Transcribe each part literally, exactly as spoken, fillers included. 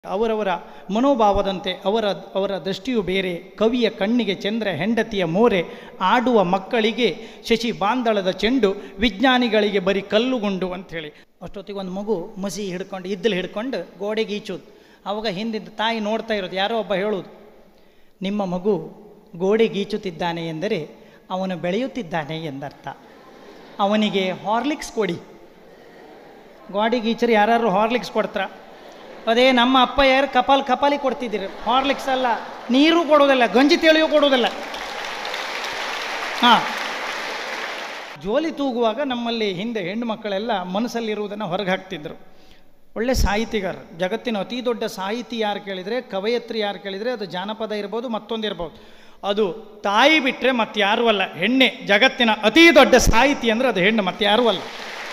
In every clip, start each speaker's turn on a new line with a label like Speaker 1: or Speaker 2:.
Speaker 1: ಅವರವರ ಮನೋಭಾವದಂತೆ ಅವರ ಅವರ ದೃಷ್ಟಿಯು ಬೇರೆ. ಕವಿಯ ಕಣ್ಣಿಗೆ ಚಂದ್ರ ಹೆಂಡತಿಯ ಮೋರೆ, ಆಡುವ ಮಕ್ಕಳಿಗೆ ಶಶಿ ಬಾಂದಳದ ಚೆಂಡು, ವಿಜ್ಞಾನಿಗಳಿಗೆ ಬರೀ ಕಲ್ಲುಗುಂಡು ಅಂಥೇಳಿ. ಅಷ್ಟೊತ್ತಿಗೆ ಒಂದು ಮಗು ಮಸಿ ಹಿಡ್ಕೊಂಡು ಇದ್ದಲು ಹಿಡ್ಕೊಂಡು ಗೋಡೆಗೆ ಈಚೋದು. ಆವಾಗ ಹಿಂದಿದ್ದ ತಾಯಿ ನೋಡ್ತಾ ಇರೋದು, ಯಾರೋ ಒಬ್ಬ ಹೇಳೋದು, ನಿಮ್ಮ ಮಗು ಗೋಡೆಗೆ ಈಚುತ್ತಿದ್ದಾನೆ ಎಂದರೆ ಅವನು ಬೆಳೆಯುತ್ತಿದ್ದಾನೆ ಎಂದರ್ಥ. ಅವನಿಗೆ ಹಾರ್ಲಿಕ್ಸ್ ಕೊಡಿ. ಗೋಡೆಗೆ ಈಚರು ಯಾರು ಹಾರ್ಲಿಕ್ಸ್ ಕೊಡ್ತಾರ? ಅದೇ ನಮ್ಮ ಅಪ್ಪ ಯಾರು ಕಪಾಲ್ ಕಪಾಲಿ ಕೊಡ್ತಿದ್ದೀರಿ. ಹಾರ್ಲಿಕ್ಸ್ ಅಲ್ಲ, ನೀರು ಕೊಡೋದಿಲ್ಲ, ಗಂಜಿ ತಿಳಿಯೂ ಕೊಡೋದಿಲ್ಲ. ಹಾಂ, ಜೋಲಿ ತೂಗುವಾಗ ನಮ್ಮಲ್ಲಿ ಹಿಂದೆ ಹೆಣ್ಣು ಮಕ್ಕಳೆಲ್ಲ ಮನಸ್ಸಲ್ಲಿರುವುದನ್ನು ಹೊರಗೆ ಹಾಕ್ತಿದ್ರು. ಒಳ್ಳೆ ಸಾಹಿತಿಗಾರ, ಜಗತ್ತಿನ ಅತಿ ದೊಡ್ಡ ಸಾಹಿತಿ ಯಾರು ಕೇಳಿದರೆ, ಕವಯತ್ರಿ ಯಾರು ಕೇಳಿದರೆ, ಅದು ಜಾನಪದ ಇರ್ಬೋದು, ಮತ್ತೊಂದಿರ್ಬೋದು, ಅದು ತಾಯಿ ಬಿಟ್ಟರೆ ಮತ್ತೆ ಯಾರೂ ಅಲ್ಲ. ಹೆಣ್ಣೆ ಜಗತ್ತಿನ ಅತಿ ದೊಡ್ಡ ಸಾಹಿತಿ ಅಂದರೆ ಅದು ಹೆಣ್ಣು, ಮತ್ತೆ ಯಾರೂ ಅಲ್ಲ.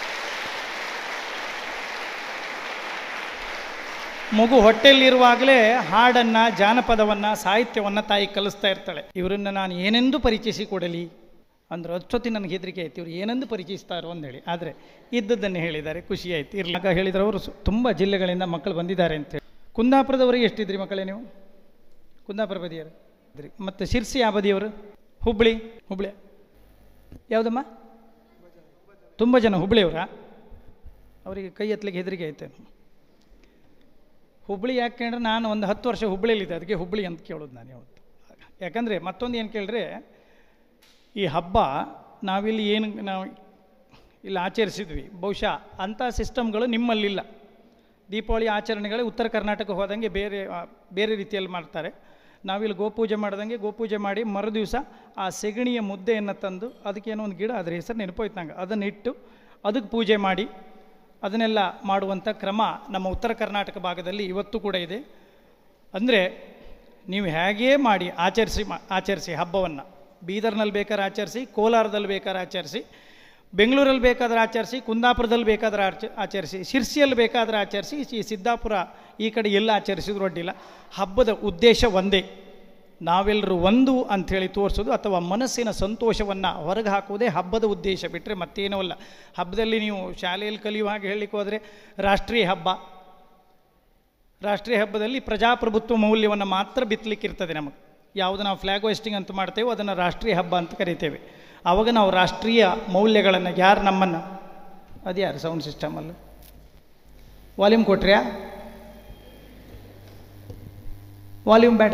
Speaker 1: ಮಗು ಹೊಟ್ಟೆಯಲ್ಲಿರುವಾಗಲೇ ಹಾಡನ್ನು, ಜಾನಪದವನ್ನು, ಸಾಹಿತ್ಯವನ್ನು ತಾಯಿ ಕಲಿಸ್ತಾ ಇರ್ತಾಳೆ. ಇವರನ್ನು ನಾನು ಏನೆಂದು ಪರಿಚಯಿಸಿ ಕೊಡಲಿ ಅಂದ್ರೆ ಅಷ್ಟೊತ್ತಿ ನನಗೆ ಹೆದರಿಕೆ ಆಯ್ತು, ಇವರು ಏನೆಂದು ಪರಿಚಯಿಸ್ತಾರೋ ಅಂದೇಳಿ. ಆದರೆ ಇದ್ದದ್ದನ್ನು ಹೇಳಿದ್ದಾರೆ, ಖುಷಿ ಆಯ್ತು. ಇರ್ಲಾಗ ಹೇಳಿದ್ರೆ ಅವರು ತುಂಬ ಜಿಲ್ಲೆಗಳಿಂದ ಮಕ್ಕಳು ಬಂದಿದ್ದಾರೆ ಅಂತೇಳಿ. ಕುಂದಾಪುರದವರಿಗೆ ಎಷ್ಟಿದ್ರಿ ಮಕ್ಕಳೇ ನೀವು? ಕುಂದಾಪುರ ಬದಿಯವರು ಇದ್ರಿ. ಮತ್ತು ಶಿರ್ಸಿ ಆ ಬದಿಯವರು? ಹುಬ್ಬಳ್ಳಿ ಹುಬ್ಬಳ್ಳಿ ಯಾವುದಮ್ಮ? ತುಂಬ ಜನ ಹುಬ್ಬಳ್ಳಿಯವರಾ? ಅವರಿಗೆ ಕೈ ಎತ್ತಲಿಕ್ಕೆ ಹೆದರಿಕೆ ಆಯ್ತು. ಹುಬ್ಬಳ್ಳಿ ಯಾಕೆ ಕೇಳಿದ್ರೆ ನಾನು ಒಂದು ಹತ್ತು ವರ್ಷ ಹುಬ್ಬಳ್ಳಿಯಲ್ಲಿದ್ದೆ, ಅದಕ್ಕೆ ಹುಬ್ಬಳ್ಳಿ ಅಂತ ಕೇಳೋದು ನಾನು ಯಾವತ್ತು. ಯಾಕಂದರೆ ಮತ್ತೊಂದು ಏನು ಕೇಳಿದ್ರೆ, ಈ ಹಬ್ಬ ನಾವಿಲ್ಲಿ ಏನು ನಾವು ಇಲ್ಲಿ ಆಚರಿಸಿದ್ವಿ, ಬಹುಶಃ ಅಂಥ ಸಿಸ್ಟಮ್ಗಳು ನಿಮ್ಮಲ್ಲಿಲ್ಲ. ದೀಪಾವಳಿ ಆಚರಣೆಗಳು ಉತ್ತರ ಕರ್ನಾಟಕ ಹೋದಂಗೆ ಬೇರೆ ಬೇರೆ ರೀತಿಯಲ್ಲಿ ಮಾಡ್ತಾರೆ. ನಾವಿಲ್ಲಿ ಗೋಪೂಜೆ ಮಾಡ್ದಂಗೆ ಗೋಪೂಜೆ ಮಾಡಿ ಮರು ದಿವಸ ಆ ಸೆಗಣಿಯ ಮುದ್ದೆಯನ್ನು ತಂದು, ಅದಕ್ಕೇನೋ ಒಂದು ಗಿಡ, ಅದರ ಹೆಸರು ನೆನಪೋಯ್ತು ನಂಗೆ, ಅದನ್ನು ಇಟ್ಟು ಅದಕ್ಕೆ ಪೂಜೆ ಮಾಡಿ ಅದನ್ನೆಲ್ಲ ಮಾಡುವಂಥ ಕ್ರಮ ನಮ್ಮ ಉತ್ತರ ಕರ್ನಾಟಕ ಭಾಗದಲ್ಲಿ ಇವತ್ತು ಕೂಡ ಇದೆ. ಅಂದರೆ ನೀವು ಹೇಗೇ ಮಾಡಿ ಆಚರಿಸಿ ಆಚರಿಸಿ ಹಬ್ಬವನ್ನು, ಬೀದರ್ನಲ್ಲಿ ಬೇಕಾದ್ರೆ ಆಚರಿಸಿ, ಕೋಲಾರದಲ್ಲಿ ಬೇಕಾದ್ರೆ ಆಚರಿಸಿ, ಬೆಂಗಳೂರಲ್ಲಿ ಬೇಕಾದ್ರೆ ಆಚರಿಸಿ, ಕುಂದಾಪುರದಲ್ಲಿ ಬೇಕಾದ್ರೆ ಆಚ ಆಚರಿಸಿ ಶಿರ್ಸಿಯಲ್ಲಿ ಬೇಕಾದ್ರೆ ಆಚರಿಸಿ, ಈ ಸಿದ್ದಾಪುರ ಈ ಕಡೆ ಎಲ್ಲ ಆಚರಿಸಿದ್ರು ಅಡ್ಡಿಲ್ಲ. ಹಬ್ಬದ ಉದ್ದೇಶ ಒಂದೇ, ನಾವೆಲ್ಲರೂ ಒಂದು ಅಂಥೇಳಿ ತೋರಿಸೋದು, ಅಥವಾ ಮನಸ್ಸಿನ ಸಂತೋಷವನ್ನು ಹೊರಗೆ ಹಾಕುವುದೇ ಹಬ್ಬದ ಉದ್ದೇಶ, ಬಿಟ್ಟರೆ ಮತ್ತೇನೂ ಅಲ್ಲ. ಹಬ್ಬದಲ್ಲಿ ನೀವು ಶಾಲೆಯಲ್ಲಿ ಕಲಿಯುವ ಹಾಗೆ ಹೇಳಲಿಕ್ಕೆ ಹೋದರೆ ರಾಷ್ಟ್ರೀಯ ಹಬ್ಬ, ರಾಷ್ಟ್ರೀಯ ಹಬ್ಬದಲ್ಲಿ ಪ್ರಜಾಪ್ರಭುತ್ವ ಮೌಲ್ಯವನ್ನು ಮಾತ್ರ ಬಿತ್ತಲಿಕ್ಕಿರ್ತದೆ ನಮಗೆ. ಯಾವುದು ನಾವು ಫ್ಲ್ಯಾಗ್ ಹೋಸ್ಟಿಂಗ್ ಅಂತ ಮಾಡ್ತೇವೆ ಅದನ್ನು ರಾಷ್ಟ್ರೀಯ ಹಬ್ಬ ಅಂತ ಕರಿತೇವೆ. ಆವಾಗ ನಾವು ರಾಷ್ಟ್ರೀಯ ಮೌಲ್ಯಗಳನ್ನು, ಯಾರು ನಮ್ಮನ್ನು, ಅದು ಯಾರು ಸೌಂಡ್ ಸಿಸ್ಟಮಲ್ಲಿ ವಾಲ್ಯೂಮ್ ಕೊಟ್ರ್ಯಾ? ವಾಲ್ಯೂಮ್ ಬೇಡ.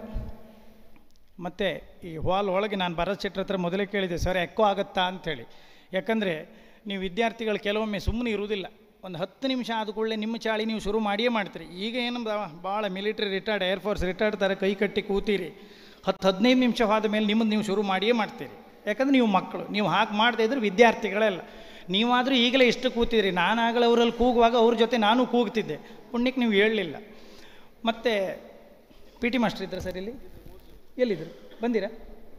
Speaker 1: ಮತ್ತು ಈ ಹಾಲ್ ಒಳಗೆ ನಾನು ಭರತ್ ಶೆಟ್ಟರ್ ಹತ್ರ ಮೊದಲೇ ಕೇಳಿದೆ, ಸರ್ ಎಕ್ಕೋ ಆಗುತ್ತಾ ಅಂಥೇಳಿ. ಯಾಕಂದರೆ ನೀವು ವಿದ್ಯಾರ್ಥಿಗಳು ಕೆಲವೊಮ್ಮೆ ಸುಮ್ಮನೆ ಇರುವುದಿಲ್ಲ. ಒಂದು ಹತ್ತು ನಿಮಿಷ ಆದ ಕೂಡಲೇ ನಿಮ್ಮ ಚಾಳಿ ನೀವು ಶುರು ಮಾಡಿಯೇ ಮಾಡ್ತೀರಿ. ಈಗ ಏನು ಭಾಳ ಮಿಲಿಟ್ರಿ ರಿಟೈರ್ಡ್, ಏರ್ಫೋರ್ಸ್ ರಿಟೈರ್ಡ್ ಥರ ಕೈ ಕಟ್ಟಿ ಕೂತೀರಿ. ಹತ್ತು ಹದಿನೈದು ನಿಮಿಷ ಆದ ಮೇಲೆ ನಿಮ್ಮದು ನೀವು ಶುರು ಮಾಡಿಯೇ ಮಾಡ್ತೀರಿ. ಯಾಕಂದರೆ ನೀವು ಮಕ್ಕಳು, ನೀವು ಹಾಗೆ ಮಾಡದೇ ಇದ್ರೆ ವಿದ್ಯಾರ್ಥಿಗಳೆಲ್ಲ. ನೀವಾದರೂ ಈಗಲೇ ಎಷ್ಟು ಕೂತಿದ್ರಿ, ನಾನಾಗಲೇ ಅವರಲ್ಲಿ ಕೂಗುವಾಗ ಅವ್ರ ಜೊತೆ ನಾನು ಕೂಗ್ತಿದ್ದೆ, ಪುಣ್ಯಕ್ಕೆ ನೀವು ಹೇಳಲಿಲ್ಲ. ಮತ್ತು ಪಿ ಟಿ ಮಾಸ್ಟರ್ ಇದ್ದಾರೆ ಸರ್ ಇಲ್ಲಿ? ಎಲ್ಲಿದ್ದರು? ಬಂದಿರಾ?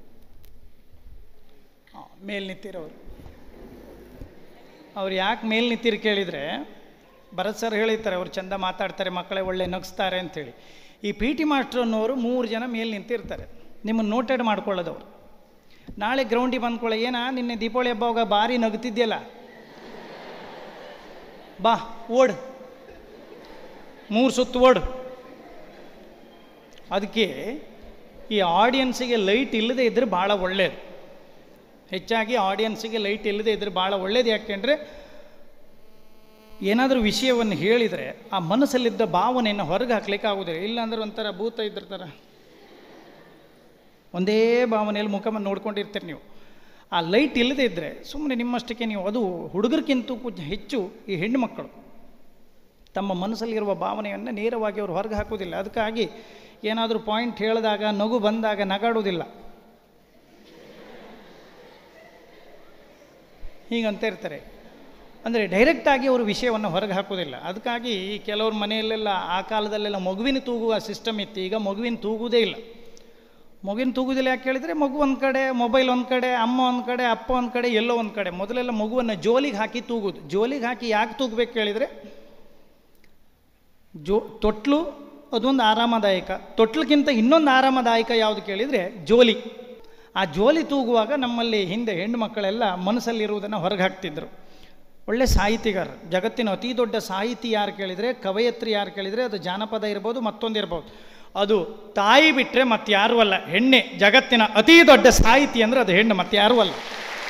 Speaker 1: ಹಾಂ, ಮೇಲೆ ನಿಂತಿರೋರು. ಅವ್ರು ಯಾಕೆ ಮೇಲೆ ನಿಂತಿರು ಕೇಳಿದರೆ, ಭರತ್ ಸರ್ ಹೇಳಿರ್ತಾರೆ ಅವ್ರು ಚೆಂದ ಮಾತಾಡ್ತಾರೆ, ಮಕ್ಕಳೇ ಒಳ್ಳೆ ನಗಿಸ್ತಾರೆ ಅಂಥೇಳಿ. ಈ ಪಿ ಟಿ ಮಾಸ್ಟ್ರು ಅನ್ನೋರು ಮೂರು ಜನ ಮೇಲೆ ನಿಂತಿರ್ತಾರೆ, ನಿಮ್ಮನ್ನು ನೋಟೆಡ್ ಮಾಡ್ಕೊಳ್ಳೋದವ್ರು. ನಾಳೆ ಗ್ರೌಂಡಿಗೆ ಬಂದ್ಕೊಳ್ಳೆ, ಏನಾ ನಿನ್ನೆ ದೀಪಾವಳಿ ಹಬ್ಬವಾಗ ಭಾರಿ ನಗ್ತಿದ್ಯಲ್ಲ, ಬಾ ಓಡು, ಮೂರು ಸುತ್ತು ಓಡು. ಅದಕ್ಕೆ ಈ ಆಡಿಯನ್ಸಿಗೆ ಲೈಟ್ ಇಲ್ಲದೆ ಇದ್ದರೆ ಭಾಳ ಒಳ್ಳೆಯದು. ಹೆಚ್ಚಾಗಿ ಆಡಿಯನ್ಸಿಗೆ ಲೈಟ್ ಇಲ್ಲದೆ ಇದ್ದರೆ ಭಾಳ ಒಳ್ಳೇದು. ಯಾಕೆಂದರೆ ಏನಾದರೂ ವಿಷಯವನ್ನು ಹೇಳಿದರೆ ಆ ಮನಸ್ಸಲ್ಲಿದ್ದ ಭಾವನೆಯನ್ನು ಹೊರಗೆ ಹಾಕ್ಲಿಕ್ಕೆ ಆಗೋದಿಲ್ಲ. ಇಲ್ಲಾಂದ್ರೆ ಒಂಥರ ಭೂತ ಇದ್ದಿರ್ತಾರ, ಒಂದೇ ಭಾವನೆಯಲ್ಲಿ ಮುಖವನ್ನು ನೋಡ್ಕೊಂಡಿರ್ತೀರಿ ನೀವು. ಆ ಲೈಟ್ ಇಲ್ಲದೆ ಇದ್ದರೆ ಸುಮ್ಮನೆ ನಿಮ್ಮಷ್ಟಕ್ಕೆ ನೀವು, ಅದು ಹುಡುಗರಿಗಿಂತೂ ಹೆಚ್ಚು ಈ ಹೆಣ್ಣು ಮಕ್ಕಳು ತಮ್ಮ ಮನಸ್ಸಲ್ಲಿರುವ ಭಾವನೆಯನ್ನು ನೇರವಾಗಿ ಅವರು ಹೊರಗೆ ಹಾಕೋದಿಲ್ಲ. ಅದಕ್ಕಾಗಿ ಏನಾದರೂ ಪಾಯಿಂಟ್ ಹೇಳಿದಾಗ, ನಗು ಬಂದಾಗ ನಗಾಡೋದಿಲ್ಲ, ಹೀಗಂತ ಇರ್ತಾರೆ. ಅಂದರೆ ಡೈರೆಕ್ಟಾಗಿ ಅವರು ವಿಷಯವನ್ನು ಹೊರಗೆ ಹಾಕೋದಿಲ್ಲ. ಅದಕ್ಕಾಗಿ ಕೆಲವ್ರ ಮನೆಯಲ್ಲೆಲ್ಲ ಆ ಕಾಲದಲ್ಲೆಲ್ಲ ಮಗುವಿನ ತೂಗುವ ಸಿಸ್ಟಮ್ ಇತ್ತು. ಈಗ ಮಗುವಿನ ತೂಗುವುದೇ ಇಲ್ಲ. ಮಗುವಿನ ತೂಗುವುದಿಲ್ಲ ಯಾಕೆ ಹೇಳಿದರೆ, ಮಗು ಒಂದು ಕಡೆ, ಮೊಬೈಲ್ ಒಂದು ಕಡೆ, ಅಮ್ಮ ಒಂದು ಕಡೆ, ಅಪ್ಪ ಒಂದು ಕಡೆ, ಎಲ್ಲೋ ಒಂದು ಕಡೆ. ಮೊದಲೆಲ್ಲ ಮಗುವನ್ನು ಜೋಲಿಗೆ ಹಾಕಿ ತೂಗುದು. ಜೋಲಿಗೆ ಹಾಕಿ ಯಾಕೆ ತೂಗಬೇಕು ಕೇಳಿದರೆ, ಜೋ ತೊಟ್ಲು ಅದೊಂದು ಆರಾಮದಾಯಕ, ತೊಟ್ಲಕ್ಕಿಂತ ಇನ್ನೊಂದು ಆರಾಮದಾಯಕ ಯಾವುದು ಕೇಳಿದರೆ ಜೋಲಿ. ಆ ಜೋಲಿ ತೂಗುವಾಗ ನಮ್ಮಲ್ಲಿ ಹಿಂದೆ ಹೆಣ್ಣು ಮಕ್ಕಳೆಲ್ಲ ಮನಸ್ಸಲ್ಲಿರುವುದನ್ನು ಹೊರಗೆ ಹಾಕ್ತಿದ್ರು. ಒಳ್ಳೆ ಸಾಹಿತಿಗಾರ. ಜಗತ್ತಿನ ಅತಿ ದೊಡ್ಡ ಸಾಹಿತಿ ಯಾರು ಕೇಳಿದರೆ, ಕವಯತ್ರಿ ಯಾರು ಕೇಳಿದರೆ, ಅದು ಜಾನಪದ ಇರ್ಬೋದು, ಮತ್ತೊಂದು ಇರ್ಬೋದು. ಅದು ತಾಯಿ ಬಿಟ್ಟರೆ ಮತ್ತೆ ಯಾರೂ ಅಲ್ಲ, ಹೆಣ್ಣೆ. ಜಗತ್ತಿನ ಅತಿ ದೊಡ್ಡ ಸಾಹಿತಿ ಅಂದರೆ ಅದು ಹೆಣ್ಣು, ಮತ್ತೆ ಯಾರೂ ಅಲ್ಲ.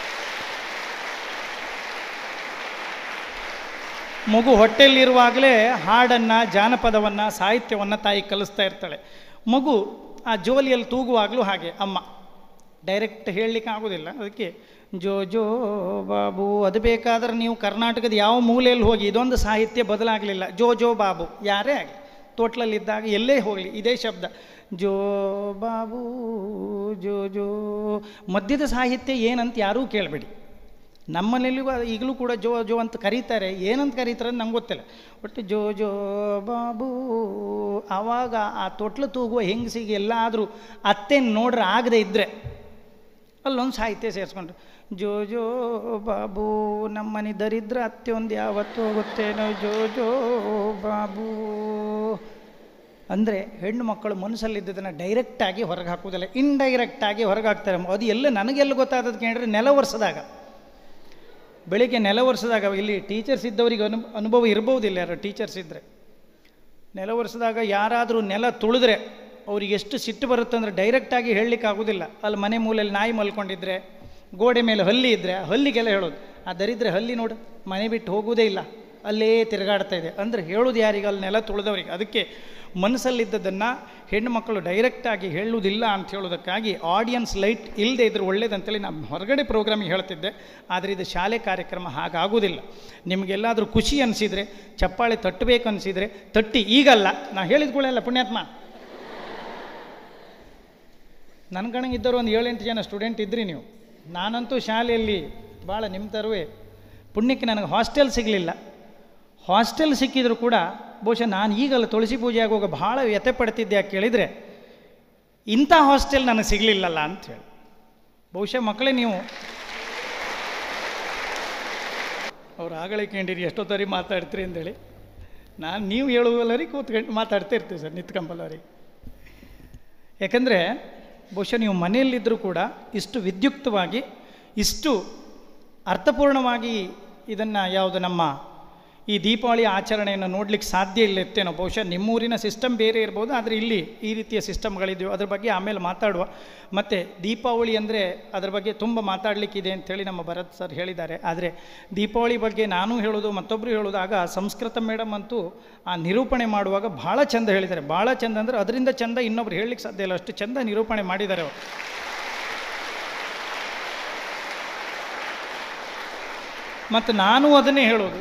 Speaker 1: ಮಗು ಹೊಟ್ಟೆಯಲ್ಲಿರುವಾಗಲೇ ಹಾಡನ್ನು, ಜಾನಪದವನ್ನು, ಸಾಹಿತ್ಯವನ್ನು ತಾಯಿ ಕಲಿಸ್ತಾ ಇರ್ತಾಳೆ. ಮಗು ಆ ಜೋಲಿಯಲ್ಲಿ ತೂಗುವಾಗಲೂ ಹಾಗೆ ಅಮ್ಮ ಡೈರೆಕ್ಟ್ ಹೇಳಲಿಕ್ಕೆ ಆಗೋದಿಲ್ಲ. ಅದಕ್ಕೆ ಜೋ ಜೋ ಬಾಬು ಅದು ಬೇಕಾದ್ರೆ ನೀವು ಕರ್ನಾಟಕದ ಯಾವ ಮೂಲೆಯಲ್ಲಿ ಹೋಗಿ ಇದೊಂದು ಸಾಹಿತ್ಯ ಬದಲಾಗಲಿಲ್ಲ. ಜೋ ಜೋ ಬಾಬು ಯಾರೇ ಆಗಲಿ, ತೋಟ್ಲಲ್ಲಿದ್ದಾಗ ಎಲ್ಲೇ ಹೋಗಲಿ ಇದೇ ಶಬ್ದ, ಜೋ ಬಾಬು ಜೋ ಜೋ. ಮದ್ಯದ ಸಾಹಿತ್ಯ ಏನಂತ ಯಾರೂ ಕೇಳಬೇಡಿ. ನಮ್ಮನೆಯಲ್ಲೂ ಈಗಲೂ ಕೂಡ ಜೋ ಜೋ ಅಂತ ಕರೀತಾರೆ. ಏನಂತ ಕರೀತಾರೆ ಅಂತ ನಂಗೆ ಗೊತ್ತಿಲ್ಲ. ಒಟ್ಟು ಜೋ ಜೋ ಬಾಬು. ಆವಾಗ ಆ ತೊಟ್ಲು ತೂಗುವ ಹೆಂಗಸಿಗೆ ಎಲ್ಲಾದರೂ ಅತ್ತೆ ನೋಡ್ರೆ ಆಗದೆ ಇದ್ದರೆ ಅಲ್ಲೊಂದು ಸಾಹಿತ್ಯ ಸೇರಿಸ್ಕೊಂಡ್ರು. ಜೋ ಜೋ ಬಾಬು ನಮ್ಮನೆ ದರಿದ್ರ ಅತ್ತೆ ಒಂದು ಯಾವತ್ತು ಹೋಗುತ್ತೇನೋ, ಜೋ ಜೋ ಬಾಬು ಅಂದರೆ ಹೆಣ್ಣು ಮಕ್ಕಳು ಮನಸ್ಸಲ್ಲಿದ್ದದನ್ನು ಡೈರೆಕ್ಟಾಗಿ ಹೊರಗೆ ಹಾಕೋದಿಲ್ಲ, ಇಂಡೈರೆಕ್ಟಾಗಿ ಹೊರಗೆ ಹಾಕ್ತಾರೆ. ಅದು ಎಲ್ಲ ನನಗೆಲ್ಲ ಗೊತ್ತಾದದ್ದು ಕೇಳಿದ್ರೆ ನೆಲ ಒರೆಸಿದಾಗ, ಬೆಳಿಗ್ಗೆ ನೆಲ ಒರೆಸಿದಾಗ, ಇಲ್ಲಿ ಟೀಚರ್ಸ್ ಇದ್ದವರಿಗೆ ಅನು ಅನುಭವ ಇರ್ಬೋದಿಲ್ಲ, ಯಾರು ಟೀಚರ್ಸ್ ಇದ್ದರೆ ನೆಲ ಒರೆಸಿದಾಗ ಯಾರಾದರೂ ನೆಲ ತುಳಿದ್ರೆ ಅವ್ರಿಗೆ ಎಷ್ಟು ಸಿಟ್ಟು ಬರುತ್ತಂದ್ರೆ ಡೈರೆಕ್ಟಾಗಿ ಹೇಳಲಿಕ್ಕೆ ಆಗೋದಿಲ್ಲ. ಅಲ್ಲಿ ಮನೆ ಮೂಲೆಯಲ್ಲಿ ನಾಯಿ ಮಲ್ಕೊಂಡಿದ್ರೆ, ಗೋಡೆ ಮೇಲೆ ಹಲ್ಲಿ ಇದ್ದರೆ ಹಲ್ಲಿಗೆಲ್ಲ ಹೇಳೋದು, ಆ ದರಿದ್ರೆ ಹಲ್ಲಿ ನೋಡು ಮನೆ ಬಿಟ್ಟು ಹೋಗೋದೇ ಇಲ್ಲ, ಅಲ್ಲೇ ತಿರುಗಾಡ್ತಾ ಇದೆ ಅಂದರೆ ಹೇಳೋದು ಯಾರಿಗೆ? ಅಲ್ಲಿ ನೆಲ ತುಳಿದವರಿಗೆ. ಅದಕ್ಕೆ ಮನಸ್ಸಲ್ಲಿದ್ದದನ್ನು ಹೆಣ್ಣು ಮಕ್ಕಳು ಡೈರೆಕ್ಟಾಗಿ ಹೇಳುವುದಿಲ್ಲ ಅಂತ ಹೇಳೋದಕ್ಕಾಗಿ ಆಡಿಯನ್ಸ್ ಲೈಟ್ ಇಲ್ಲದೆ ಇದ್ರೆ ಒಳ್ಳೇದಂತೇಳಿ ನಾನು ಹೊರಗಡೆ ಪ್ರೋಗ್ರಾಮಿಗೆ ಹೇಳ್ತಿದ್ದೆ. ಆದರೆ ಇದು ಶಾಲೆ ಕಾರ್ಯಕ್ರಮ ಹಾಗಾಗೋದಿಲ್ಲ. ನಿಮಗೆಲ್ಲಾದರೂ ಖುಷಿ ಅನಿಸಿದರೆ, ಚಪ್ಪಾಳೆ ತಟ್ಟಬೇಕು ಅನಿಸಿದರೆ ತಟ್ಟಿ. ಈಗಲ್ಲ, ನಾ ಹೇಳಿದ್ಕೊಳ್ಳಲ್ಲ ಪುಣ್ಯಾತ್ಮ. ನನ್ನ ಕಣಗಿದ್ದರು ಒಂದು ಏಳೆಂಟು ಜನ ಸ್ಟೂಡೆಂಟ್ ಇದ್ರಿ ನೀವು. ನಾನಂತೂ ಶಾಲೆಯಲ್ಲಿ ಭಾಳ ನಿಮ್ಮ ತರುವೆ ಪುಣ್ಯಕ್ಕೆ ನನಗೆ ಹಾಸ್ಟೆಲ್ ಸಿಗಲಿಲ್ಲ. ಹಾಸ್ಟೆಲ್ ಸಿಕ್ಕಿದ್ರು ಕೂಡ ಬಹುಶಃ ನಾನು ಈಗಲ್ಲ ತುಳಸಿ ಪೂಜೆ ಆಗುವಾಗ ಭಾಳ ವ್ಯಥೆ ಪಡ್ತಿದ್ದೆ. ಯಾಕೆ ಕೇಳಿದರೆ ಇಂಥ ಹಾಸ್ಟೆಲ್ ನನಗೆ ಸಿಗಲಿಲ್ಲಲ್ಲ ಅಂಥೇಳಿ. ಬಹುಶಃ ಮಕ್ಕಳೇ ನೀವು ಅವ್ರು ಆಗಲೇ ಕೇಳಿರಿ ಎಷ್ಟೊತ್ತರಿ ಮಾತಾಡ್ತೀರಿ ಅಂದೇಳಿ. ನಾನು ನೀವು ಹೇಳುವಲ್ಲರಿ ಕೂತ್ಕೊಂಡು ಮಾತಾಡ್ತಾ ಇರ್ತೀವಿ ಸರ್ ನಿತ್ಕಂಬಲ್ಲರಿ. ಯಾಕಂದರೆ ಬಹುಶಃ ನೀವು ಮನೆಯಲ್ಲಿದ್ದರೂ ಕೂಡ ಇಷ್ಟು ವಿದ್ಯುಕ್ತವಾಗಿ, ಇಷ್ಟು ಅರ್ಥಪೂರ್ಣವಾಗಿ ಇದನ್ನು ಯಾವುದು ನಮ್ಮ ಈ ದೀಪಾವಳಿ ಆಚರಣೆಯನ್ನು ನೋಡಲಿಕ್ಕೆ ಸಾಧ್ಯ ಇಲ್ಲ ಇತ್ತೇನೋ. ಬಹುಶಃ ನಿಮ್ಮೂರಿನ ಸಿಸ್ಟಮ್ ಬೇರೆ ಇರ್ಬೋದು, ಆದರೆ ಇಲ್ಲಿ ಈ ರೀತಿಯ ಸಿಸ್ಟಮ್ಗಳಿದೆಯೋ ಅದ್ರ ಬಗ್ಗೆ ಆಮೇಲೆ ಮಾತಾಡುವ. ಮತ್ತು ದೀಪಾವಳಿ ಅಂದರೆ ಅದ್ರ ಬಗ್ಗೆ ತುಂಬ ಮಾತಾಡಲಿಕ್ಕಿದೆ ಅಂಥೇಳಿ ನಮ್ಮ ಭರತ್ ಸರ್ ಹೇಳಿದ್ದಾರೆ. ಆದರೆ ದೀಪಾವಳಿ ಬಗ್ಗೆ ನಾನು ಹೇಳೋದು, ಮತ್ತೊಬ್ಬರು ಹೇಳೋದು, ಆಗ ಸಂಸ್ಕೃತ ಮೇಡಮ್ ಅಂತೂ ಆ ನಿರೂಪಣೆ ಮಾಡುವಾಗ ಭಾಳ ಚಂದ ಹೇಳಿದ್ದಾರೆ. ಭಾಳ ಚಂದ ಅಂದರೆ ಅದರಿಂದ ಚಂದ ಇನ್ನೊಬ್ರು ಹೇಳಲಿಕ್ಕೆ ಸಾಧ್ಯ ಇಲ್ಲ, ಅಷ್ಟು ಚಂದ ನಿರೂಪಣೆ ಮಾಡಿದ್ದಾರೆ ಅವರು. ಮತ್ತು ನಾನು ಅದನ್ನೇ ಹೇಳೋದು,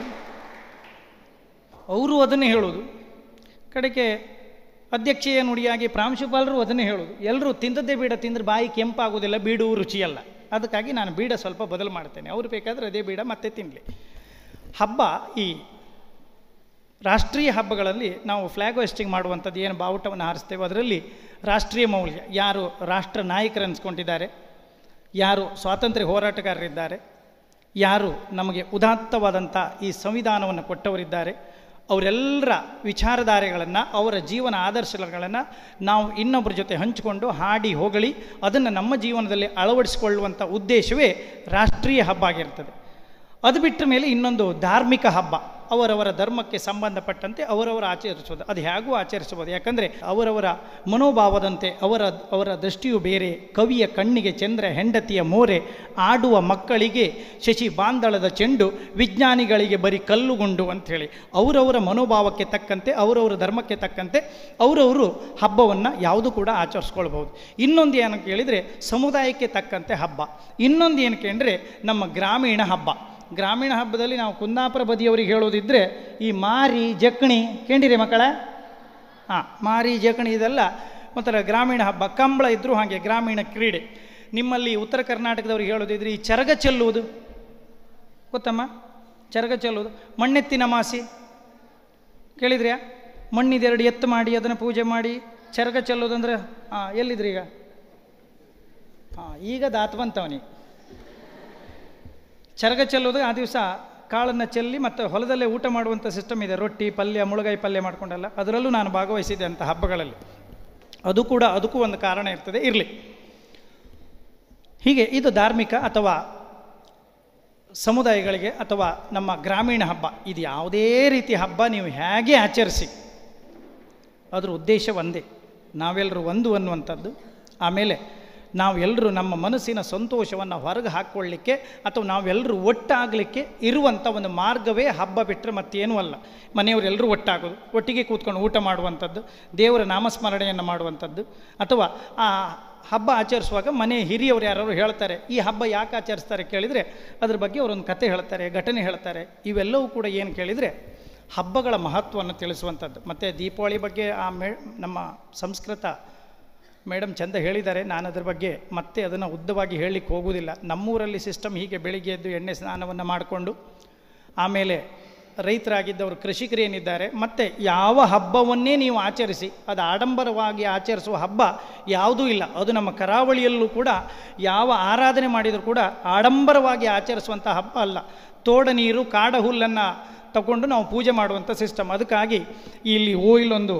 Speaker 1: ಅವರು ಅದನ್ನೇ ಹೇಳೋದು, ಕಡೆಗೆ ಅಧ್ಯಕ್ಷೀಯ ನುಡಿಯಾಗಿ ಪ್ರಾಂಶುಪಾಲರು ಅದನ್ನೇ ಹೇಳೋದು. ಎಲ್ಲರೂ ತಿಂದದ್ದೇ ಬೀಡ ತಿಂದರೆ ಬಾಯಿ ಕೆಂಪಾಗೋದಿಲ್ಲ, ಬೀಡು ರುಚಿಯಲ್ಲ. ಅದಕ್ಕಾಗಿ ನಾನು ಬೀಡ ಸ್ವಲ್ಪ ಬದಲು ಮಾಡ್ತೇನೆ, ಅವರು ಬೇಕಾದರೆ ಅದೇ ಬೀಡ ಮತ್ತೆ ತಿನ್ನಲಿ. ಹಬ್ಬ, ಈ ರಾಷ್ಟ್ರೀಯ ಹಬ್ಬಗಳಲ್ಲಿ ನಾವು ಫ್ಲ್ಯಾಗ್ ಹೋಸ್ಟಿಂಗ್ ಮಾಡುವಂಥದ್ದು ಏನು ಬಾವುಟವನ್ನು ಹಾರಿಸ್ತೇವೆ, ಅದರಲ್ಲಿ ರಾಷ್ಟ್ರೀಯ ಮೌಲ್ಯ, ಯಾರು ರಾಷ್ಟ್ರ ನಾಯಕರು ಅನಿಸ್ಕೊಂಡಿದ್ದಾರೆ, ಯಾರು ಸ್ವಾತಂತ್ರ್ಯ ಹೋರಾಟಗಾರರಿದ್ದಾರೆ, ಯಾರು ನಮಗೆ ಉದಾತ್ತವಾದಂಥ ಈ ಸಂವಿಧಾನವನ್ನು ಕೊಟ್ಟವರಿದ್ದಾರೆ, ಅವರೆಲ್ಲರ ವಿಚಾರಧಾರೆಗಳನ್ನು, ಅವರ ಜೀವನ ಆದರ್ಶಗಳನ್ನು ನಾವು ಇನ್ನೊಬ್ಬರ ಜೊತೆ ಹಂಚಿಕೊಂಡು ಹಾಡಿ ಹೊಗಳಿ ಅದನ್ನು ನಮ್ಮ ಜೀವನದಲ್ಲಿ ಅಳವಡಿಸಿಕೊಳ್ಳುವಂಥ ಉದ್ದೇಶವೇ ರಾಷ್ಟ್ರೀಯ ಹಬ್ಬ ಆಗಿರ್ತದೆ. ಅದು ಬಿಟ್ಟ ಮೇಲೆ ಇನ್ನೊಂದು ಧಾರ್ಮಿಕ ಹಬ್ಬ, ಅವರವರ ಧರ್ಮಕ್ಕೆ ಸಂಬಂಧಪಟ್ಟಂತೆ ಅವರವರು ಆಚರಿಸೋದು. ಅದು ಹೇಗೂ ಆಚರಿಸಬಹುದು, ಯಾಕಂದರೆ ಅವರವರ ಮನೋಭಾವದಂತೆ ಅವರ ಅವರ ದೃಷ್ಟಿಯು ಬೇರೆ. ಕವಿಯ ಕಣ್ಣಿಗೆ ಚಂದ್ರ ಹೆಂಡತಿಯ ಮೋರೆ, ಆಡುವ ಮಕ್ಕಳಿಗೆ ಶಶಿ ಬಾಂದಳದ ಚೆಂಡು, ವಿಜ್ಞಾನಿಗಳಿಗೆ ಬರೀ ಕಲ್ಲುಗುಂಡು ಅಂಥೇಳಿ ಅವರವರ ಮನೋಭಾವಕ್ಕೆ ತಕ್ಕಂತೆ, ಅವರವರ ಧರ್ಮಕ್ಕೆ ತಕ್ಕಂತೆ ಅವರವರು ಹಬ್ಬವನ್ನು ಯಾವುದು ಕೂಡ ಆಚರಿಸ್ಕೊಳ್ಬೋದು. ಇನ್ನೊಂದು ಏನು ಕೇಳಿದರೆ ಸಮುದಾಯಕ್ಕೆ ತಕ್ಕಂತೆ ಹಬ್ಬ. ಇನ್ನೊಂದು ಏನು ಕೇಳಿದರೆ ನಮ್ಮ ಗ್ರಾಮೀಣ ಹಬ್ಬ. ಗ್ರಾಮೀಣ ಹಬ್ಬದಲ್ಲಿ ನಾವು ಕುಂದಾಪುರ ಬದಿಯವರಿಗೆ ಹೇಳೋದಿದ್ದರೆ ಈ ಮಾರಿ ಜಕ್ಣಿ ಕೇಳಿರಿ ಮಕ್ಕಳ, ಹಾಂ ಮಾರಿ ಜಕ್ಣಿ ಇದೆಲ್ಲ ಒಂಥರ ಗ್ರಾಮೀಣ ಹಬ್ಬ. ಕಂಬಳ ಇದ್ದರೂ ಹಾಗೆ ಗ್ರಾಮೀಣ ಕ್ರೀಡೆ. ನಿಮ್ಮಲ್ಲಿ ಉತ್ತರ ಕರ್ನಾಟಕದವ್ರಿಗೆ ಹೇಳೋದಿದ್ರೆ ಈ ಚರಗ ಚೆಲ್ಲುವುದು ಗೊತ್ತಮ್ಮ? ಚರಗ ಚೆಲ್ಲುವುದು, ಮಣ್ಣೆತ್ತಿನ ಮಾಸಿ ಕೇಳಿದ್ರ್ಯಾ? ಮಣ್ಣಿದೆರಡು ಎತ್ತು ಮಾಡಿ ಅದನ್ನು ಪೂಜೆ ಮಾಡಿ ಚರಗ ಚೆಲ್ಲೋದಂದ್ರೆ ಹಾಂ ಎಲ್ಲಿದ್ರಿ ಈಗ? ಹಾಂ ಈಗ ದಾತ್ ಬಂತವನಿ. ಚರಗ ಚೆಲ್ಲೋದು ಆ ದಿವಸ ಕಾಳನ್ನು ಚೆಲ್ಲಿ ಮತ್ತು ಹೊಲದಲ್ಲೇ ಊಟ ಮಾಡುವಂಥ ಸಿಸ್ಟಮ್ ಇದೆ. ರೊಟ್ಟಿ ಪಲ್ಯ ಮುಳುಗಾಯಿ ಪಲ್ಯ ಮಾಡ್ಕೊಂಡಲ್ಲ, ಅದರಲ್ಲೂ ನಾನು ಭಾಗವಹಿಸಿದ್ದೆ ಅಂಥ ಹಬ್ಬಗಳಲ್ಲಿ. ಅದು ಕೂಡ ಅದಕ್ಕೂ ಒಂದು ಕಾರಣ ಇರ್ತದೆ, ಇರಲಿ. ಹೀಗೆ ಇದು ಧಾರ್ಮಿಕ ಅಥವಾ ಸಮುದಾಯಗಳಿಗೆ ಅಥವಾ ನಮ್ಮ ಗ್ರಾಮೀಣ ಹಬ್ಬ, ಇದು ಯಾವುದೇ ರೀತಿ ಹಬ್ಬ ನೀವು ಹೇಗೆ ಆಚರಿಸಿ ಅದರ ಉದ್ದೇಶ ಒಂದೇ, ನಾವೆಲ್ಲರೂ ಒಂದು ಅನ್ನುವಂಥದ್ದು. ಆಮೇಲೆ ನಾವೆಲ್ಲರೂ ನಮ್ಮ ಮನಸ್ಸಿನ ಸಂತೋಷವನ್ನು ಹೊರಗೆ ಹಾಕ್ಕೊಳ್ಳಿಕ್ಕೆ ಅಥವಾ ನಾವೆಲ್ಲರೂ ಒಟ್ಟಾಗಲಿಕ್ಕೆ ಇರುವಂಥ ಒಂದು ಮಾರ್ಗವೇ ಹಬ್ಬ, ಬಿಟ್ಟರೆ ಮತ್ತೇನೂ ಅಲ್ಲ. ಮನೆಯವರೆಲ್ಲರೂ ಒಟ್ಟಾಗೋದು, ಒಟ್ಟಿಗೆ ಕೂತ್ಕೊಂಡು ಊಟ ಮಾಡುವಂಥದ್ದು, ದೇವರ ನಾಮಸ್ಮರಣೆಯನ್ನು ಮಾಡುವಂಥದ್ದು, ಅಥವಾ ಆ ಹಬ್ಬ ಆಚರಿಸುವಾಗ ಮನೆ ಹಿರಿಯವರು ಯಾರು ಹೇಳ್ತಾರೆ ಈ ಹಬ್ಬ ಯಾಕೆ ಆಚರಿಸ್ತಾರೆ ಕೇಳಿದರೆ ಅದ್ರ ಬಗ್ಗೆ ಅವರೊಂದು ಕತೆ ಹೇಳ್ತಾರೆ, ಘಟನೆ ಹೇಳ್ತಾರೆ. ಇವೆಲ್ಲವೂ ಕೂಡ ಏನು ಕೇಳಿದರೆ ಹಬ್ಬಗಳ ಮಹತ್ವವನ್ನು ತಿಳಿಸುವಂಥದ್ದು. ಮತ್ತು ದೀಪಾವಳಿ ಬಗ್ಗೆ ಆ ಮೇ ನಮ್ಮ ಸಂಸ್ಕೃತ ಮೇಡಮ್ ಚಂದ ಹೇಳಿದ್ದಾರೆ, ನಾನು ಅದ್ರ ಬಗ್ಗೆ ಮತ್ತೆ ಅದನ್ನು ಉದ್ದವಾಗಿ ಹೇಳಲಿಕ್ಕೆ ಹೋಗುವುದಿಲ್ಲ. ನಮ್ಮೂರಲ್ಲಿ ಸಿಸ್ಟಮ್ ಹೀಗೆ, ಬೆಳಿಗ್ಗೆ ಎದ್ದು ಎಣ್ಣೆ ಸ್ನಾನವನ್ನು ಮಾಡಿಕೊಂಡು ಆಮೇಲೆ ರೈತರಾಗಿದ್ದವರು ಕೃಷಿಕರು ಏನಿದ್ದಾರೆ, ಮತ್ತು ಯಾವ ಹಬ್ಬವನ್ನೇ ನೀವು ಆಚರಿಸಿ ಅದು ಆಡಂಬರವಾಗಿ ಆಚರಿಸುವ ಹಬ್ಬ ಯಾವುದೂ ಇಲ್ಲ. ಅದು ನಮ್ಮ ಕರಾವಳಿಯಲ್ಲೂ ಕೂಡ ಯಾವ ಆರಾಧನೆ ಮಾಡಿದರೂ ಕೂಡ ಆಡಂಬರವಾಗಿ ಆಚರಿಸುವಂಥ ಹಬ್ಬ ಅಲ್ಲ. ತೋಡ ನೀರು ಕಾಡ ಹುಲ್ಲನ್ನು ತಗೊಂಡು ನಾವು ಪೂಜೆ ಮಾಡುವಂಥ ಸಿಸ್ಟಮ್. ಅದಕ್ಕಾಗಿ ಇಲ್ಲಿ ಓ ಇಲ್ಲೊಂದು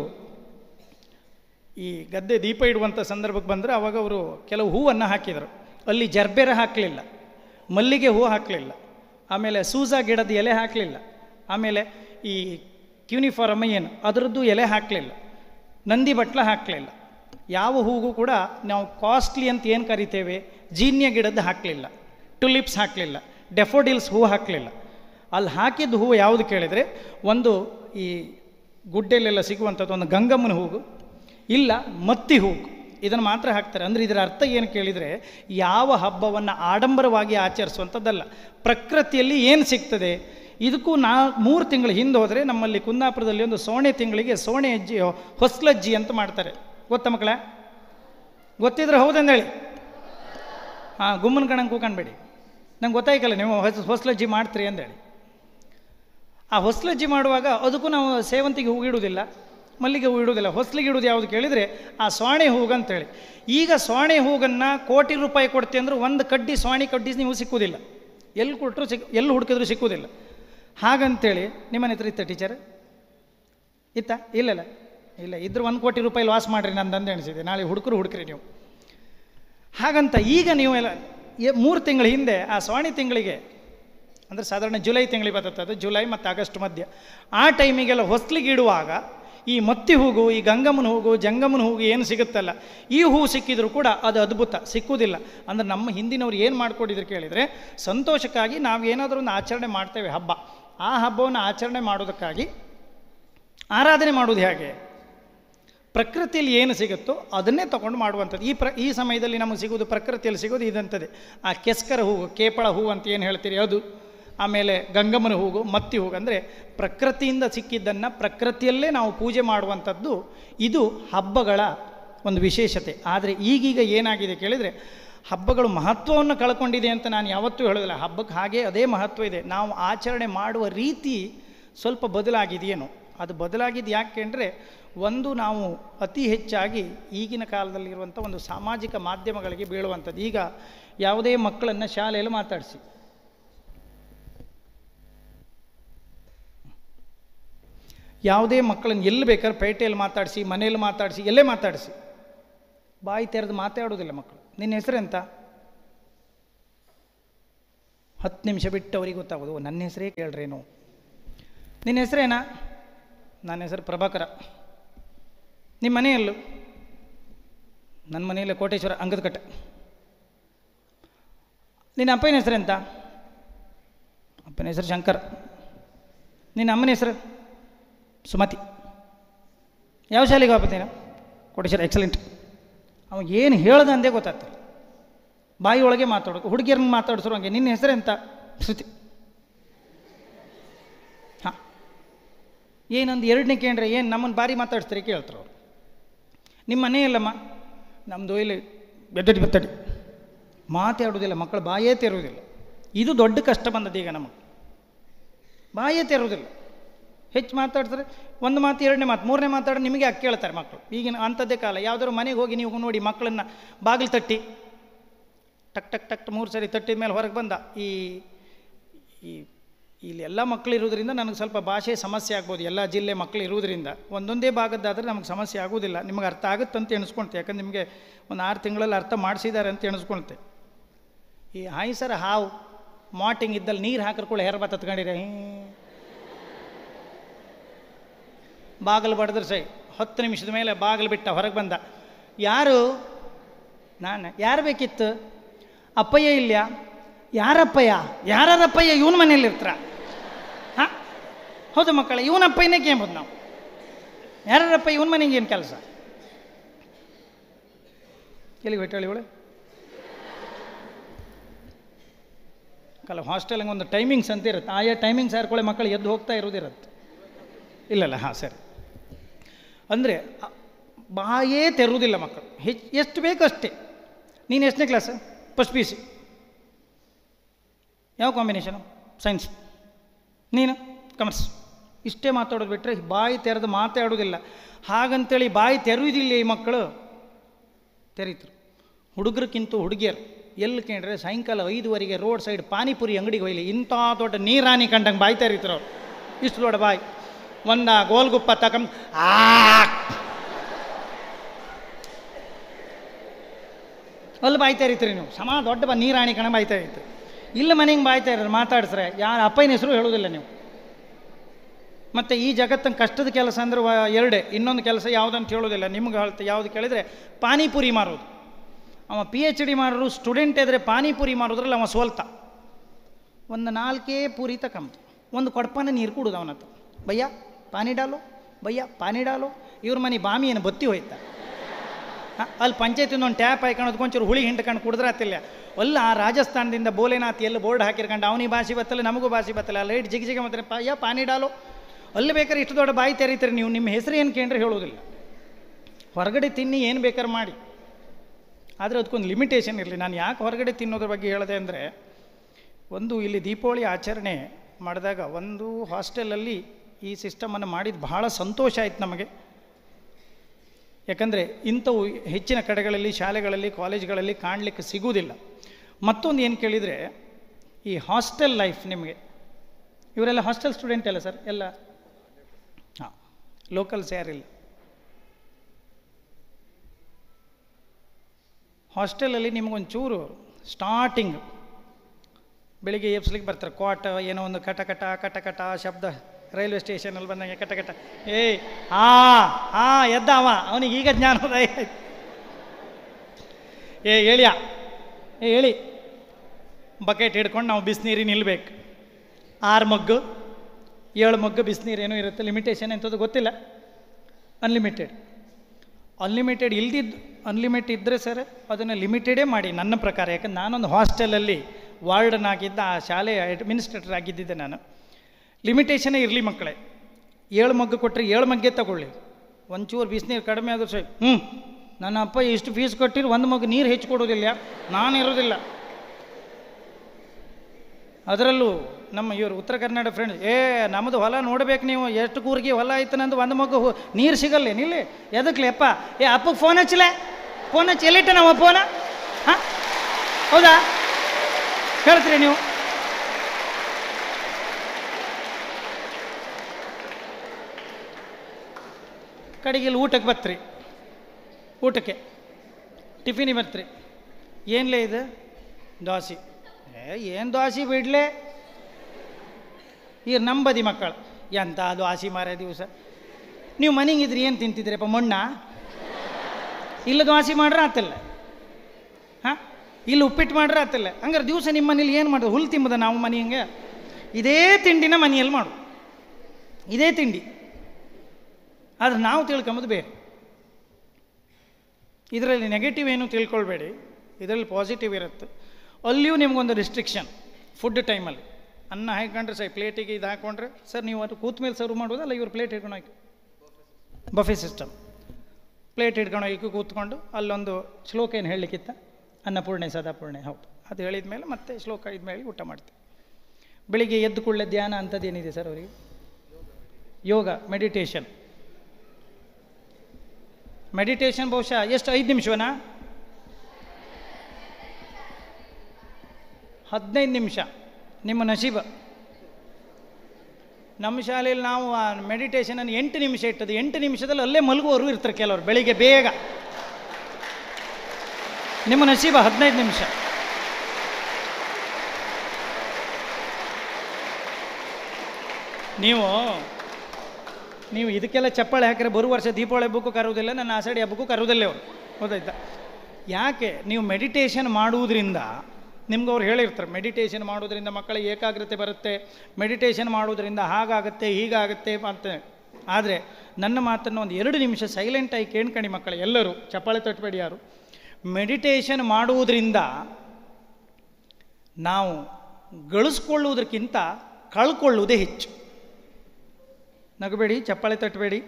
Speaker 1: ಈ ಗದ್ದೆ ದೀಪ ಇಡುವಂಥ ಸಂದರ್ಭಕ್ಕೆ ಬಂದರೆ ಅವಾಗ ಅವರು ಕೆಲವು ಹೂವನ್ನು ಹಾಕಿದರು. ಅಲ್ಲಿ ಜರ್ಬೇರ ಹಾಕಲಿಲ್ಲ, ಮಲ್ಲಿಗೆ ಹೂವು ಹಾಕಲಿಲ್ಲ, ಆಮೇಲೆ ಸೂಜಾ ಗಿಡದ ಎಲೆ ಹಾಕಲಿಲ್ಲ, ಆಮೇಲೆ ಈ ಕ್ಯೂನಿಫಾರಮ್ ಏನು ಅದರದ್ದು ಎಲೆ ಹಾಕಲಿಲ್ಲ, ನಂದಿ ಬಟ್ಲ ಹಾಕಲಿಲ್ಲ. ಯಾವ ಹೂಗೂ ಕೂಡ ನಾವು ಕಾಸ್ಟ್ಲಿ ಅಂತ ಏನು ಕರಿತೇವೆ ಜೀನ್ಯ ಗಿಡದ್ದು ಹಾಕಲಿಲ್ಲ, ಟುಲಿಪ್ಸ್ ಹಾಕಲಿಲ್ಲ, ಡೆಫೋಡಿಲ್ಸ್ ಹೂವು ಹಾಕಲಿಲ್ಲ. ಅಲ್ಲಿ ಹಾಕಿದ ಹೂವು ಯಾವುದು ಕೇಳಿದರೆ ಒಂದು ಈ ಗುಡ್ಡೆಲೆಲ್ಲ ಸಿಗುವಂಥದ್ದು ಒಂದು ಗಂಗಮ್ಮನ ಹೂವು, ಇಲ್ಲ ಮತ್ತಿ ಹೂವು, ಇದನ್ನು ಮಾತ್ರ ಹಾಕ್ತಾರೆ. ಅಂದರೆ ಇದರ ಅರ್ಥ ಏನು ಕೇಳಿದರೆ ಯಾವ ಹಬ್ಬವನ್ನು ಆಡಂಬರವಾಗಿ ಆಚರಿಸುವಂಥದ್ದಲ್ಲ. ಪ್ರಕೃತಿಯಲ್ಲಿ ಏನು ಸಿಗ್ತದೆ ಇದಕ್ಕೂ ನಾ ಮೂರು ತಿಂಗಳು ಹಿಂದೆ ಹೋದರೆ ನಮ್ಮಲ್ಲಿ ಕುಂದಾಪುರದಲ್ಲಿ ಒಂದು ಸೋಣೆ ತಿಂಗಳಿಗೆ ಸೋಣೆ ಅಜ್ಜಿ ಹೊಸ್ಲಜ್ಜಿ ಅಂತ ಮಾಡ್ತಾರೆ. ಗೊತ್ತಾ ಮಕ್ಕಳೇ? ಗೊತ್ತಿದ್ರೆ ಹೌದಂದೇಳಿ. ಹಾಂ, ಗುಮ್ಮನ ಕಣಂಗೆ ಕೂಕಂಡ್ಬೇಡಿ, ನಂಗೆ ಗೊತ್ತಾಯ್ಕಲ್ಲ ನೀವು ಹೊಸ ಹೊಸ್ಲಜ್ಜಿ ಮಾಡ್ತೀರಿ ಅಂದೇಳಿ. ಆ ಹೊಸ್ಲಜ್ಜಿ ಮಾಡುವಾಗ ಅದಕ್ಕೂ ನಾವು ಸೇವಂತಿಗೆ ಹೂವು ಇಡುವುದಿಲ್ಲ, ಮಲ್ಲಿಗೆ ಹೂವು ಇಡುವುದಿಲ್ಲ. ಹೊಸ್ಲಿಗೆ ಇಡುವುದು ಯಾವುದು ಕೇಳಿದರೆ ಆ ಸ್ವಾಣೆ ಹೂಗಂತೇಳಿ. ಈಗ ಸ್ವಾಣೆ ಹೂಗನ್ನು ಕೋಟಿ ರೂಪಾಯಿ ಕೊಡ್ತೀವಿ ಅಂದ್ರೆ ಒಂದು ಕಡ್ಡಿ ಸ್ವಾಣಿ ಕಡ್ಡಿ ನೀವು ಸಿಕ್ಕುವುದಿಲ್ಲ, ಎಲ್ಲಿ ಕೊಟ್ಟರು ಸಿಕ್ ಎಲ್ಲಿ ಹುಡುಕಿದ್ರು ಸಿಕ್ಕುವುದಿಲ್ಲ. ಹಾಗಂತೇಳಿ ನಿಮ್ಮನೆ ಹತ್ರ ಇತ್ತ ಟೀಚರ್ ಇತ್ತ? ಇಲ್ಲಲ್ಲ, ಇಲ್ಲ ಇದ್ರೆ ಒಂದು ಕೋಟಿ ರೂಪಾಯಿ ಲಾಸ್ ಮಾಡಿರಿ ನಂದಂದು ಎಣಿಸಿದೆ, ನಾಳೆ ಹುಡುಕರು ಹುಡುಕ್ರಿ ನೀವು. ಹಾಗಂತ ಈಗ ನೀವು ಎಲ್ಲ ಮೂರು ತಿಂಗಳ ಹಿಂದೆ ಆ ಸ್ವಾಣಿ ತಿಂಗಳಿಗೆ ಅಂದರೆ ಸಾಧಾರಣ ಜುಲೈ ತಿಂಗಳಿಗೆ ಬರ್ತದೆ, ಅದು ಜುಲೈ ಮತ್ತು ಆಗಸ್ಟ್ ಮಧ್ಯ, ಆ ಟೈಮಿಗೆಲ್ಲ ಹೊಸ್ಲಿಗೆ ಇಡುವಾಗ ಈ ಮತ್ತಿ ಹೂಗು, ಈ ಗಂಗಮ್ಮನ ಹೂಗು, ಜಂಗಮನ ಹೂಗು ಏನು ಸಿಗುತ್ತಲ್ಲ, ಈ ಹೂವು ಸಿಕ್ಕಿದ್ರು ಕೂಡ ಅದು ಅದ್ಭುತ, ಸಿಕ್ಕುವುದಿಲ್ಲ. ಅಂದರೆ ನಮ್ಮ ಹಿಂದಿನವ್ರು ಏನು ಮಾಡ್ಕೊಂಡಿದ್ರು ಕೇಳಿದರೆ ಸಂತೋಷಕ್ಕಾಗಿ ನಾವು ಏನಾದರೂ ಒಂದು ಆಚರಣೆ ಮಾಡ್ತೇವೆ ಹಬ್ಬ, ಆ ಹಬ್ಬವನ್ನು ಆಚರಣೆ ಮಾಡೋದಕ್ಕಾಗಿ ಆರಾಧನೆ ಮಾಡೋದು ಹೇಗೆ, ಪ್ರಕೃತಿಯಲ್ಲಿ ಏನು ಸಿಗುತ್ತೋ ಅದನ್ನೇ ತೊಗೊಂಡು ಮಾಡುವಂಥದ್ದು. ಈ ಪ್ರ ಈ ಸಮಯದಲ್ಲಿ ನಮಗೆ ಸಿಗೋದು ಪ್ರಕೃತಿಯಲ್ಲಿ ಸಿಗೋದು ಇದಂಥದ್ದೇ. ಆ ಕೆಸ್ಕರ ಹೂವು, ಕೇಪಳ ಹೂವು ಅಂತ ಏನು ಹೇಳ್ತೀರಿ ಅದು, ಆಮೇಲೆ ಗಂಗಮ್ಮನ ಹೂವು, ಮತ್ತಿ ಹೂವು, ಅಂದರೆ ಪ್ರಕೃತಿಯಿಂದ ಸಿಕ್ಕಿದ್ದನ್ನು ಪ್ರಕೃತಿಯಲ್ಲೇ ನಾವು ಪೂಜೆ ಮಾಡುವಂಥದ್ದು. ಇದು ಹಬ್ಬಗಳ ಒಂದು ವಿಶೇಷತೆ. ಆದರೆ ಈಗೀಗ ಏನಾಗಿದೆ ಕೇಳಿದರೆ ಹಬ್ಬಗಳು ಮಹತ್ವವನ್ನು ಕಳ್ಕೊಂಡಿದೆ ಅಂತ ನಾನು ಯಾವತ್ತೂ ಹೇಳೋದಿಲ್ಲ. ಹಬ್ಬಕ್ಕೆ ಹಾಗೆ ಅದೇ ಮಹತ್ವ ಇದೆ. ನಾವು ಆಚರಣೆ ಮಾಡುವ ರೀತಿ ಸ್ವಲ್ಪ ಬದಲಾಗಿದೆಯೇನೋ. ಅದು ಬದಲಾಗಿದ್ದು ಯಾಕೆ ಅಂದರೆ ಒಂದು ನಾವು ಅತಿ ಹೆಚ್ಚಾಗಿ ಈಗಿನ ಕಾಲದಲ್ಲಿರುವಂಥ ಒಂದು ಸಾಮಾಜಿಕ ಮಾಧ್ಯಮಗಳಿಗೆ ಬೀಳುವಂಥದ್ದು. ಈಗ ಯಾವುದೇ ಮಕ್ಕಳನ್ನು ಶಾಲೆಯಲ್ಲಿ ಮಾತಾಡಿಸಿ, ಯಾವುದೇ ಮಕ್ಕಳನ್ನು ಎಲ್ಲಿ ಬೇಕಾದ್ರೆ ಪೇಟೆಯಲ್ಲಿ ಮಾತಾಡಿಸಿ, ಮನೆಯಲ್ಲಿ ಮಾತಾಡಿಸಿ, ಎಲ್ಲೇ ಮಾತಾಡಿಸಿ, ಬಾಯಿ ತೆರೆದು ಮಾತಾಡೋದಿಲ್ಲ ಮಕ್ಕಳು. ನಿನ್ನ ಹೆಸರೆಂತ? ಹತ್ತು ನಿಮಿಷ ಬಿಟ್ಟು ಅವ್ರಿಗೆ ಗೊತ್ತಾಗೋದು, ನನ್ನ ಹೆಸರೇ ಕೇಳ್ರೇನು, ನಿನ್ನ ಹೆಸರೇನಾ? ನನ್ನ ಹೆಸರು ಪ್ರಭಾಕರ. ನಿಮ್ಮ ಮನೆಯಲ್ಲೂ? ನನ್ನ ಮನೆಯಲ್ಲೇ ಕೋಟೇಶ್ವರ ಅಂಗದಕಟ್ಟೆ. ನಿನ್ನ ಅಪ್ಪನ ಹೆಸರೆಂತ? ಅಪ್ಪನ ಹೆಸರು ಶಂಕರ್. ನಿನ್ನ ಅಮ್ಮನ ಹೆಸರು? ಸುಮತಿ. ಯಾವ ಶಾಲೆಗೆ ಹೋಗ್ತೀನಿ? ಕೋಟೇಶ್ವರ. ಎಕ್ಸಲೆಂಟ್. ಅವ ಏನು ಹೇಳ್ದ ಅಂದೇ ಗೊತ್ತಾಗ್ತದೆ, ಬಾಯಿ ಒಳಗೆ ಮಾತಾಡೋದು. ಹುಡುಗಿಯರನ್ನ ಮಾತಾಡಿಸ್ರು ಹಂಗೆ. ನಿನ್ನ ಹೆಸರೆಂತ? ಶ್ರುತಿ. ಹಾಂ, ಏನೊಂದು ಎರಡನೇ ಕೇಳ್ರೆ ಏನು ನಮ್ಮನ್ನು ಬಾರಿ ಮಾತಾಡಿಸ್ತಾರೆ ಕೇಳ್ತಾರೆ ಅವರು. ನಿಮ್ಮ ಮನೆಯಲ್ಲಮ್ಮ? ನಮ್ಮದು ಇಲ್ಲಿ ಬೆದ್ದಡಿ ಬೆತ್ತಡಿ ಮಾತಾಡೋದಿಲ್ಲ ಮಕ್ಕಳು, ಬಾಯೇ ತೆರುವುದಿಲ್ಲ. ಇದು ದೊಡ್ಡ ಕಷ್ಟ ಬಂದದ್ದು ಈಗ ನಮಗೆ, ಬಾಯೇ ತೆರುವುದಿಲ್ಲ. ಹೆಚ್ಚು ಮಾತಾಡ್ತಾರೆ, ಒಂದು ಮಾತು ಎರಡನೇ ಮಾತು ಮೂರನೇ ಮಾತಾಡಿ ನಿಮಗೆ ಯಾಕೆ ಕೇಳ್ತಾರೆ ಮಕ್ಕಳು. ಈಗಿನ ಅಂಥದ್ದೇ ಕಾಲ. ಯಾವುದಾದ್ರು ಮನೆಗೆ ಹೋಗಿ ನೀವು ನೋಡಿ ಮಕ್ಕಳನ್ನು ಬಾಗಿಲು ತಟ್ಟಿ ಟಕ್ ಟಕ್ ಟಕ್ ಮೂರು ಸರಿ ತಟ್ಟಿದ ಮೇಲೆ ಹೊರಗೆ ಬಂದ. ಈ ಈ ಇಲ್ಲಿ ಎಲ್ಲ ಮಕ್ಕಳು ಇರೋದ್ರಿಂದ ನನಗೆ ಸ್ವಲ್ಪ ಭಾಷೆ ಸಮಸ್ಯೆ ಆಗ್ಬೋದು. ಎಲ್ಲ ಜಿಲ್ಲೆ ಮಕ್ಕಳು ಇರೋದ್ರಿಂದ ಒಂದೊಂದೇ ಭಾಗದ್ದಾದರೆ ನಮಗೆ ಸಮಸ್ಯೆ ಆಗೋದಿಲ್ಲ. ನಿಮಗೆ ಅರ್ಥ ಆಗುತ್ತಂತ ಎಣಿಸ್ಕೊಳ್ತೆ, ಯಾಕಂದ್ರೆ ನಿಮಗೆ ಒಂದು ಆರು ತಿಂಗಳಲ್ಲಿ ಅರ್ಥ ಮಾಡಿಸಿದ್ದಾರೆ ಅಂತ ಎಣಿಸ್ಕೊಳ್ತೆ. ಈ ಹಾಯ್ ಸರ್ ಹಾವು ಮಾಟಿಂಗ್ ಇದ್ದಲ್ಲಿ ನೀರು ಹಾಕಿರ್ಕೊಳ್ಳಿ ಹೆರ ಬತ್ತ ಹತ್ಕೊಂಡಿರ ಬಾಗಿಲು ಬಡಿದ್ರೆ ಸೈ ಹತ್ತು ನಿಮಿಷದ ಮೇಲೆ ಬಾಗಿಲು ಬಿಟ್ಟ ಹೊರಗೆ ಬಂದ. ಯಾರು? ನಾನು. ಯಾರು ಬೇಕಿತ್ತು? ಅಪ್ಪಯ್ಯ ಇಲ್ಲ. ಯಾರಪ್ಪಯ್ಯ? ಯಾರಪ್ಪಯ್ಯ? ಇವನ ಮನೇಲಿ ಇರ್ತಾರ? ಹಾಂ ಹೌದು ಮಕ್ಕಳ, ಇವನಪ್ಪಯ್ಯನೇ ಕೇಳ್ಬೋದು ನಾವು. ಯಾರಪ್ಪ ಇವನ ಮನೆಗೆ ಏನು ಕೆಲಸ? ಎಲ್ಲಿಗೆ ಬಿಟ್ಟಳಿ ಇವಳು ಕಲ ಹಾಸ್ಟೆಲ್ಗೆ ಒಂದು ಟೈಮಿಂಗ್ಸ್ ಅಂತ ಇರುತ್ತೆ. ಆಯಾ ಟೈಮಿಂಗ್ಸ್ ಸೇರ್ಕೊಳ್ಳಿ ಮಕ್ಕಳು ಎದ್ದು ಹೋಗ್ತಾ ಇರೋದಿರುತ್ತೆ. ಇಲ್ಲಲ್ಲ, ಹಾಂ ಸರಿ. ಅಂದರೆ ಬಾಯೇ ತೆರುವುದಿಲ್ಲ ಮಕ್ಕಳು. ಹೆಚ್ಚು ಎಷ್ಟು ಬೇಕು ಅಷ್ಟೇ. ನೀನು ಎಷ್ಟನೇ class? First P U C. ಯಾವ ಕಾಂಬಿನೇಷನು? ಸೈನ್ಸ್. ನೀನು ಕಾಮರ್ಸ್. ಇಷ್ಟೇ ಮಾತಾಡೋದು ಬಿಟ್ಟರೆ ಬಾಯಿ ತೆರೆದು ಮಾತಾಡೋದಿಲ್ಲ. ಹಾಗಂತೇಳಿ ಬಾಯಿ ತೆರೆಯುವುದಿಲ್ಲ ಈ ಮಕ್ಕಳು. ತೆರೀತರು. ಹುಡುಗರಿಗಿಂತ ಹುಡುಗಿಯರು ಎಲ್ಲಿ ಕೇಳ್ರೆ ಸಾಯಂಕಾಲ ಐದುವರೆಗೆ ರೋಡ್ ಸೈಡ್ ಪಾನಿಪುರಿ ಅಂಗಡಿಗೆ ಒಯ್ಲಿ ಇಂಥ ದೊಡ್ಡ ನೀರಾನಿ ಕಂಡಂಗೆ ಬಾಯಿ ತೆರೀತಾರೆ ಅವ್ರು. ಇಷ್ಟು ದೊಡ್ಡ ಬಾಯಿ. ಒಂದ ಗೋಲ್ಗುಪ್ಪ ತಕೊಂಡ್ ಆ ಅಲ್ಲಿ ಬಾಯ್ತಾ ಇರ್ತೀರಿ ನೀವು. ಸಮ ದೊಡ್ಡ ಬಾ ನೀರಾಣಿ ಕಣ ಬಾಯ್ತಾ ಇರ್ತೀರಿ. ಇಲ್ಲ ಮನೆಗೆ ಬಾಯ್ತಾ ಇರ್ರಿ ಮಾತಾಡ್ಸ್ರೆ ಯಾರು ಅಪ್ಪನ ಹೆಸರು ಹೇಳೋದಿಲ್ಲ ನೀವು. ಮತ್ತು ಈ ಜಗತ್ತಿನ ಕಷ್ಟದ ಕೆಲಸ ಅಂದ್ರೆ ಎರಡೇ, ಇನ್ನೊಂದು ಕೆಲಸ ಯಾವುದಂತ ಹೇಳೋದಿಲ್ಲ. ನಿಮ್ಗೆ ಹೇಳ್ತ ಯಾವುದು ಕೇಳಿದರೆ ಪಾನಿಪುರಿ ಮಾರೋದು. ಅವ ಪಿ ಎಚ್ ಡಿ ಮಾಡೋರು ಸ್ಟೂಡೆಂಟ್ ಇದ್ದರೆ ಪಾನಿಪುರಿ ಮಾರೋದ್ರಲ್ಲಿ ಅವ ಸೋಲ್ತ. ಒಂದು ನಾಲ್ಕೇ ಪೂರಿ ತಕೊಂಬ ಒಂದು ಕೊಡಪಾನ ನೀರು ಕುಡುದು ಅವನ ಹತ್ರ. ಭಯ್ಯ ಪಾನಿ ಡಾಲು, ಭಯ್ಯ ಪಾನಿ ಡಾಲು. ಇವ್ರ ಮನೆ ಬಾಮಿ ಏನು ಬತ್ತಿ ಹೋಯ್ತಾ? ಹಾಂ ಅಲ್ಲಿ ಪಂಚಾಯತಿಂದ ಒಂದು ಟ್ಯಾಪ್ ಹಾಕೊಂಡು ಕೊಂಚೂರು ಹುಳಿ ಹಿಂಡ್ಕೊಂಡು ಕುಡಿದ್ರೆ ಆತಿಲ್ಲ. ಅಲ್ಲ ಆ ರಾಜಸ್ಥಾನದಿಂದ ಬೋಲೆನಾಥ್ ಎಲ್ಲ ಬೋರ್ಡ್ ಹಾಕಿರ್ಕೊಂಡು ಅವನಿಗೆ ಭಾಷೆ ಬತ್ತಲ್ಲ ನಮಗೂ ಭಾಷೆ ಬತ್ತಲ್ಲ. ಲೈಟ್ ಜಿಗ್ ಜಿಗ ಮತ್ತೆ ಪಯ್ಯ ಪಾನಿ ಡಾಲು. ಅಲ್ಲಿ ಬೇಕಾದ್ರೆ ಇಷ್ಟು ದೊಡ್ಡ ಬಾಯಿ ತೆರೀತೀರಿ ನೀವು. ನಿಮ್ಮ ಹೆಸರು ಏನು ಕೇಂದ್ರ ಹೇಳೋದಿಲ್ಲ. ಹೊರಗಡೆ ತಿನ್ನಿ ಏನು ಬೇಕಾದ್ರೆ ಮಾಡಿ, ಆದರೆ ಅದಕ್ಕೊಂದು ಲಿಮಿಟೇಷನ್ ಇರಲಿ. ನಾನು ಯಾಕೆ ಹೊರಗಡೆ ತಿನ್ನೋದ್ರ ಬಗ್ಗೆ ಹೇಳಿದೆ ಅಂದರೆ, ಒಂದು ಇಲ್ಲಿ ದೀಪಾವಳಿ ಆಚರಣೆ ಮಾಡಿದಾಗ ಒಂದು ಹಾಸ್ಟೆಲಲ್ಲಿ ಈ ಸಿಸ್ಟಮನ್ನು ಮಾಡಿದ್ದು ಬಹಳ ಸಂತೋಷ ಆಯ್ತು ನಮಗೆ. ಯಾಕಂದರೆ ಇಂಥವು ಹೆಚ್ಚಿನ ಕಡೆಗಳಲ್ಲಿ ಶಾಲೆಗಳಲ್ಲಿ ಕಾಲೇಜ್ಗಳಲ್ಲಿ ಕಾಣಲಿಕ್ಕೆ ಸಿಗುವುದಿಲ್ಲ. ಮತ್ತೊಂದು ಏನು ಕೇಳಿದರೆ, ಈ ಹಾಸ್ಟೆಲ್ ಲೈಫ್ ನಿಮಗೆ ಇವರೆಲ್ಲ ಹಾಸ್ಟೆಲ್ ಸ್ಟೂಡೆಂಟ್ ಅಲ್ಲ ಸರ್? ಎಲ್ಲ ಹಾಂ, ಲೋಕಲ್ಸ್ ಯಾರಿಲ್ಲ. ಹಾಸ್ಟೆಲಲ್ಲಿ ನಿಮಗೊಂಚೂರು ಸ್ಟಾರ್ಟಿಂಗ್ ಬೆಳಿಗ್ಗೆ ಎಬ್ಸ್ಲಿಕ್ಕೆ ಬರ್ತಾರೆ. ಕ್ವಾಟ ಏನೋ ಒಂದು ಕಟಕಟ ಕಟಕಟ ಶಬ್ದ. ರೈಲ್ವೆ ಸ್ಟೇಷನಲ್ಲಿ ಬಂದಂಗೆ ಕಟಕಟ. ಏಯ್ ಆ ಆ ಎದ್ದ ಅವ, ಅವನಿಗೆ ಈಗ ಜ್ಞಾನೋದಯ ಆಯ್ತು. ಏ ಹೇಳಿಯ ಏ ಹೇಳಿ ಬಕೆಟ್ ಹಿಡ್ಕೊಂಡು ನಾವು ಬಿಸಿನೀರಿಗೆ ನಿಲ್ಲಬೇಕು. ಆರು ಮಗ್ಗು ಏಳು ಮಗ್ಗು ಬಿಸಿನೀರು ಏನೋ ಇರುತ್ತೆ. ಲಿಮಿಟೇಷನ್ ಎಂಥದ್ದು ಗೊತ್ತಿಲ್ಲ. ಅನ್ಲಿಮಿಟೆಡ್ ಅನ್ಲಿಮಿಟೆಡ್ ಇಲ್ದಿದ್ದು ಅನ್ಲಿಮಿಟೆಡ್ ಇದ್ದರೆ ಸರ್ ಅದನ್ನು ಲಿಮಿಟೆಡೇ ಮಾಡಿ ನನ್ನ ಪ್ರಕಾರ. ಯಾಕಂದ್ರೆ ನಾನೊಂದು ಹಾಸ್ಟೆಲಲ್ಲಿ ವಾರ್ಡನ್ ಆಗಿದ್ದ, ಆ ಶಾಲೆಯ ಅಡ್ಮಿನಿಸ್ಟ್ರೇಟರ್ ಆಗಿದ್ದಿದ್ದೆ ನಾನು. ಲಿಮಿಟೇಷನೇ ಇರಲಿ ಮಕ್ಕಳೇ. ಏಳು ಮಗ್ಗು ಕೊಟ್ಟರೆ ಏಳು ಮಗ್ಗೆ ತಗೊಳ್ಳಿ. ಒಂಚೂರು ಬಿಸಿನೀರು ಕಡಿಮೆ ಆದರೂ ಸರಿ. ಹ್ಞೂ ನನ್ನ ಅಪ್ಪ ಇಷ್ಟು ಫೀಸ್ ಕೊಟ್ಟಿರು ಒಂದು ಮಗು ನೀರು ಹೆಚ್ಚು ಕೊಡೋದಿಲ್ಲ, ನಾನು ಇರೋದಿಲ್ಲ. ಅದರಲ್ಲೂ ನಮ್ಮ ಇವರು ಉತ್ತರ ಕರ್ನಾಟಕ ಫ್ರೆಂಡ್ಸ್, ಏ ನಮ್ಮದು ಹೊಲ ನೋಡ್ಬೇಕು ನೀವು, ಎಷ್ಟು ಕೂರ್ಗಿ ಹೊಲ ಆಯ್ತು ನಂದು, ಒಂದು ಮಗು ನೀರು ಸಿಗಲ್ಲ ನಿಲ್ಲಿ ಎದಕ್ಲಿ ಅಪ್ಪ. ಏ ಅಪ್ಪಗೆ ಫೋನ್ ಹಚ್ಚಲೆ, ಫೋನ್ ಹಚ್ಚಿ ಎಲ್ಲಿಟ್ಟ ನಾವು ಫೋನ? ಹಾಂ ಹೌದಾ ಹೇಳ್ತೀರಿ ನೀವು? ಕಡೆಗೆ ಇಲ್ಲಿ ಊಟಕ್ಕೆ ಬತ್ರಿ, ಊಟಕ್ಕೆ ಟಿಫಿನಿಗೆ ಬರ್ತ್ರಿ. ಏನ್ಲೇ ಇದು? ದೋಸೆ. ಏ ಏನು ದೋಸೆ ಬಿಡ್ಲೆ ಈಗ ನಂಬದಿ ಮಕ್ಕಳು. ಎಂಥ ದೋಸೆ ಮಾರ ದಿವಸ. ನೀವು ಮನೆಗಿದ್ರಿ ಏನು ತಿಂತಿದ್ರಪ್ಪ? ಮಣ್ಣ ಇಲ್ಲ ದೋಸೆ ಮಾಡ್ರೆ ಆತಲ್ಲ. ಹಾಂ ಇಲ್ಲಿ ಉಪ್ಪಿಟ್ಟು ಮಾಡ್ರೆ ಆತಲ್ಲ. ಹಂಗಾರೆ ದಿವಸ ನಿಮ್ಮ ಮನೇಲಿ ಏನು ಮಾಡೋದು? ಹುಲ್ಲು ತಿಂಬದ ನಾವು ಮನೆ ಹಂಗೆ ಇದೇ ತಿಂಡಿನ ಮನೆಯಲ್ಲಿ ಮಾಡು, ಇದೇ ತಿಂಡಿ. ಆದರೆ ನಾವು ತಿಳ್ಕೊಂಬುದು ಬೇರೆ. ಇದರಲ್ಲಿ ನೆಗೆಟಿವ್ ಏನು ತಿಳ್ಕೊಳ್ಬೇಡಿ, ಇದರಲ್ಲಿ ಪಾಸಿಟಿವ್ ಇರುತ್ತೆ. ಅಲ್ಲಿಯೂ ನಿಮಗೊಂದು ರಿಸ್ಟ್ರಿಕ್ಷನ್ ಫುಡ್ ಟೈಮಲ್ಲಿ. ಅನ್ನ ಹಾಕೊಂಡ್ರೆ ಸರ್ ಪ್ಲೇಟಿಗೆ ಇದು ಹಾಕ್ಕೊಂಡ್ರೆ ಸರ್ ನೀವು ಅದು ಕೂತ ಮೇಲೆ ಸರ್ವ್ ಮಾಡೋದಲ್ಲ, ಇವ್ರು ಪ್ಲೇಟ್ ಹಿಡ್ಕೊಂಡು ಹೋಗಿ ಬಫೆ ಸಿಸ್ಟಮ್. ಪ್ಲೇಟ್ ಹಿಡ್ಕೊಂಡು ಹೋಗಿ ಕೂತ್ಕೊಂಡು ಅಲ್ಲೊಂದು ಶ್ಲೋಕ ಏನು ಹೇಳಲಿಕ್ಕಿತ್ತ, ಅನ್ನಪೂರ್ಣೆ ಸದಾಪೂರ್ಣೆ. ಹೌದು, ಅದು ಹೇಳಿದ ಮೇಲೆ ಮತ್ತೆ ಶ್ಲೋಕ ಇದ್ಮೇಲೆ ಊಟ ಮಾಡ್ತೀವಿ. ಬೆಳಿಗ್ಗೆ ಎದ್ದು ಕೂಡಲೇ ಧ್ಯಾನ ಅಂಥದ್ದು ಏನಿದೆ ಸರ್ ಅವರಿಗೆ? ಯೋಗ, ಮೆಡಿಟೇಷನ್. ಮೆಡಿಟೇಷನ್ ಬಹುಶಃ ಎಷ್ಟು, ಐದು ನಿಮಿಷವನಾ? ಹದಿನೈದು ನಿಮಿಷ ನಿಮ್ಮ ನಸೀಬ. ನಮ್ಮ ಶಾಲೆಯಲ್ಲಿ ನಾವು ಮೆಡಿಟೇಷನನ್ನು ಎಂಟು ನಿಮಿಷ ಇಟ್ಟದ್ದು. ಎಂಟು ನಿಮಿಷದಲ್ಲಿ ಅಲ್ಲೇ ಮಲಗುವವರು ಇರ್ತಾರೆ ಕೆಲವರು, ಬೆಳಿಗ್ಗೆ ಬೇಗ. ನಿಮ್ಮ ನಸೀಬ ಹದಿನೈದು ನಿಮಿಷ. ನೀವು ನೀವು ಇದಕ್ಕೆಲ್ಲ ಚಪ್ಪಾಳೆ ಹಾಕಿದ್ರೆ ಬರುವ ವರ್ಷ ದೀಪಾವಳಿ ಹಬ್ಬಕ್ಕೂ ಕರುವುದಿಲ್ಲ, ನನ್ನ ಆಷಾಢಿ ಹಬ್ಬಕ್ಕೂ ಕರುವುದಿಲ್ಲ ಅವರು, ಗೊತ್ತಾಯ್ತಾ? ಯಾಕೆ? ನೀವು ಮೆಡಿಟೇಷನ್ ಮಾಡುವುದರಿಂದ, ನಿಮ್ಗೆ ಅವ್ರು ಹೇಳಿರ್ತಾರೆ ಮೆಡಿಟೇಷನ್ ಮಾಡೋದ್ರಿಂದ ಮಕ್ಕಳಿಗೆ ಏಕಾಗ್ರತೆ ಬರುತ್ತೆ, ಮೆಡಿಟೇಷನ್ ಮಾಡೋದ್ರಿಂದ ಹಾಗಾಗುತ್ತೆ ಹೀಗಾಗುತ್ತೆ ಅಂತ. ಆದರೆ ನನ್ನ ಮಾತನ್ನು ಒಂದು ಎರಡು ನಿಮಿಷ ಸೈಲೆಂಟಾಗಿ ಕೇಳ್ಕಣಿ ಮಕ್ಕಳು, ಎಲ್ಲರೂ ಚಪ್ಪಾಳೆ ತಟ್ಟಬೇಡಿ ಯಾರು. ಮೆಡಿಟೇಷನ್ ಮಾಡುವುದರಿಂದ ನಾವು ಗಳಿಸ್ಕೊಳ್ಳುವುದಕ್ಕಿಂತ ಕಳ್ಕೊಳ್ಳುವುದೇ ಹೆಚ್ಚು. ನಗಬೇಡಿ, ಚಪ್ಪಾಳೆ ತಟ್ಟಬೇಡಿ.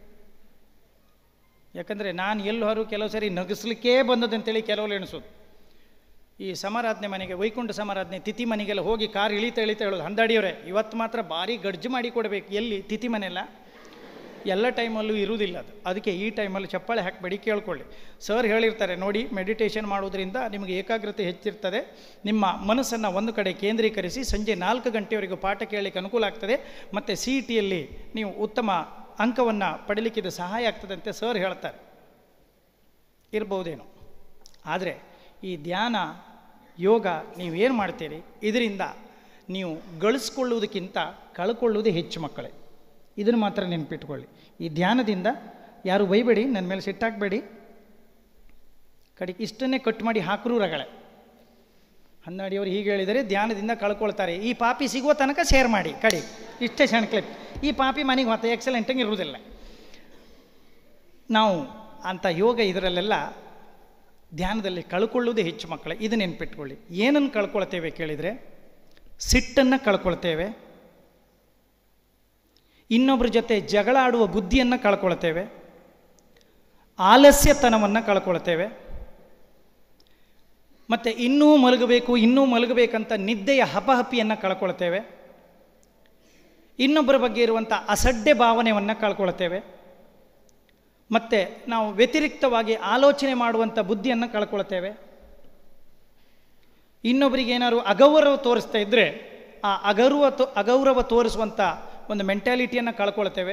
Speaker 1: ಯಾಕಂದರೆ ನಾನು ಎಲ್ಲರೂ ಕೆಲವು ಸರಿ ನಗಿಸ್ಲಿಕ್ಕೇ ಬಂದದಂತೇಳಿ ಕೆಲವರು ಎಣಿಸೋದು. ಈ ಸಮಾರಾಧನೆ ಮನೆಗೆ, ವೈಕುಂಠ ಸಮಾರಾಧನೆ ತಿಥಿ ಮನೆಗೆಲ್ಲ ಹೋಗಿ ಕಾರ್ ಇಳಿತಾ ಇಳಿತಾ ಹೇಳೋದು, ಹಂದಾಡಿಯವರೇ ಇವತ್ತು ಮಾತ್ರ ಭಾರಿ ಗಡ್ಜು ಮಾಡಿ ಕೊಡಬೇಕು. ಎಲ್ಲಿ ತಿಥಿ ಮನೆಯಲ್ಲ, ಎಲ್ಲ ಟೈಮಲ್ಲೂ ಇರುವುದಿಲ್ಲ ಅದು. ಅದಕ್ಕೆ ಈ ಟೈಮಲ್ಲಿ ಚಪ್ಪಾಳೆ ಹಾಕಬೇಡಿ, ಕೇಳ್ಕೊಳ್ಳಿ. ಸರ್ ಹೇಳಿರ್ತಾರೆ ನೋಡಿ, ಮೆಡಿಟೇಷನ್ ಮಾಡೋದ್ರಿಂದ ನಿಮಗೆ ಏಕಾಗ್ರತೆ ಹೆಚ್ಚಿರ್ತದೆ, ನಿಮ್ಮ ಮನಸ್ಸನ್ನು ಒಂದು ಕಡೆ ಕೇಂದ್ರೀಕರಿಸಿ ಸಂಜೆ ನಾಲ್ಕು ಗಂಟೆವರೆಗೂ ಪಾಠ ಕೇಳಲಿಕ್ಕೆ ಅನುಕೂಲ ಆಗ್ತದೆ, ಮತ್ತು ಸಿ ಇ ಟಿಯಲ್ಲಿ ನೀವು ಉತ್ತಮ ಅಂಕವನ್ನು ಪಡೀಲಿಕ್ಕೆ ಇದು ಸಹಾಯ ಆಗ್ತದೆ ಅಂತ ಸರ್ ಹೇಳ್ತಾರೆ. ಇರ್ಬೋದೇನೋ. ಆದರೆ ಈ ಧ್ಯಾನ ಯೋಗ ನೀವೇನು ಮಾಡ್ತೀರಿ, ಇದರಿಂದ ನೀವು ಗಳಿಸ್ಕೊಳ್ಳುವುದಕ್ಕಿಂತ ಕಳ್ಕೊಳ್ಳುವುದೇ ಹೆಚ್ಚು ಮಕ್ಕಳೇ. ಇದನ್ನು ಮಾತ್ರ ನೆನಪಿಟ್ಕೊಳ್ಳಿ. ಈ ಧ್ಯಾನದಿಂದ ಯಾರು ಬೈಬೇಡಿ, ನನ್ನ ಮೇಲೆ ಸಿಟ್ಟಾಕಬೇಡಿ. ಕಡೆಗೆ ಇಷ್ಟನ್ನೇ ಕಟ್ ಮಾಡಿ ಹಾಕರೂ ರಗಳೆ. ಹನ್ನಾಡಿಯವರು ಹೀಗೆ ಹೇಳಿದರೆ ಧ್ಯಾನದಿಂದ ಕಳ್ಕೊಳ್ತಾರೆ, ಈ ಪಾಪಿ ಸಿಗುವ ತನಕ ಶೇರ್ ಮಾಡಿ ಕಡೆ. ಇಷ್ಟೇ ಸಣ್ಣ ಕ್ಲಿಪ್. ಈ ಪಾಪಿ ಮನೆಗೆ ಮತ್ತೆ ಎಕ್ಸಲೆಂಟಾಗಿ ಇರುವುದಿಲ್ಲ. ನಾವು ಅಂಥ ಯೋಗ ಇದರಲ್ಲೆಲ್ಲ ಧ್ಯಾನದಲ್ಲಿ ಕಳ್ಕೊಳ್ಳುವುದೇ ಹೆಚ್ಚು ಮಕ್ಕಳೇ. ಇದು ನೆನಪಿಟ್ಕೊಳ್ಳಿ. ಏನನ್ನು ಕಳ್ಕೊಳ್ತೇವೆ ಕೇಳಿದರೆ, ಸಿಟ್ಟನ್ನು ಕಳ್ಕೊಳ್ತೇವೆ, ಇನ್ನೊಬ್ಬರ ಜೊತೆ ಜಗಳ ಆಡುವ ಬುದ್ಧಿಯನ್ನು ಕಳ್ಕೊಳ್ತೇವೆ, ಆಲಸ್ಯತನವನ್ನು ಕಳ್ಕೊಳ್ತೇವೆ, ಮತ್ತು ಇನ್ನೂ ಮಲಗಬೇಕು ಇನ್ನೂ ಮಲಗಬೇಕಂತ ನಿದ್ದೆಯ ಹಪಹಪಿಯನ್ನು ಕಳ್ಕೊಳ್ತೇವೆ, ಇನ್ನೊಬ್ಬರ ಬಗ್ಗೆ ಇರುವಂಥ ಅಸಡ್ಡೆ ಭಾವನೆಯನ್ನು ಕಳ್ಕೊಳ್ತೇವೆ, ಮತ್ತು ನಾವು ವ್ಯತಿರಿಕ್ತವಾಗಿ ಆಲೋಚನೆ ಮಾಡುವಂಥ ಬುದ್ಧಿಯನ್ನು ಕಳ್ಕೊಳ್ತೇವೆ. ಇನ್ನೊಬ್ಬರಿಗೆ ಏನಾದ್ರು ಅಗೌರವ ತೋರಿಸ್ತಾ ಇದ್ದರೆ ಆ ಅಗೌರವ ತೋ ಅಗೌರವ ತೋರಿಸುವಂಥ ಒಂದು ಮೆಂಟ್ಯಾಲಿಟಿಯನ್ನು ಕಳ್ಕೊಳ್ತೇವೆ.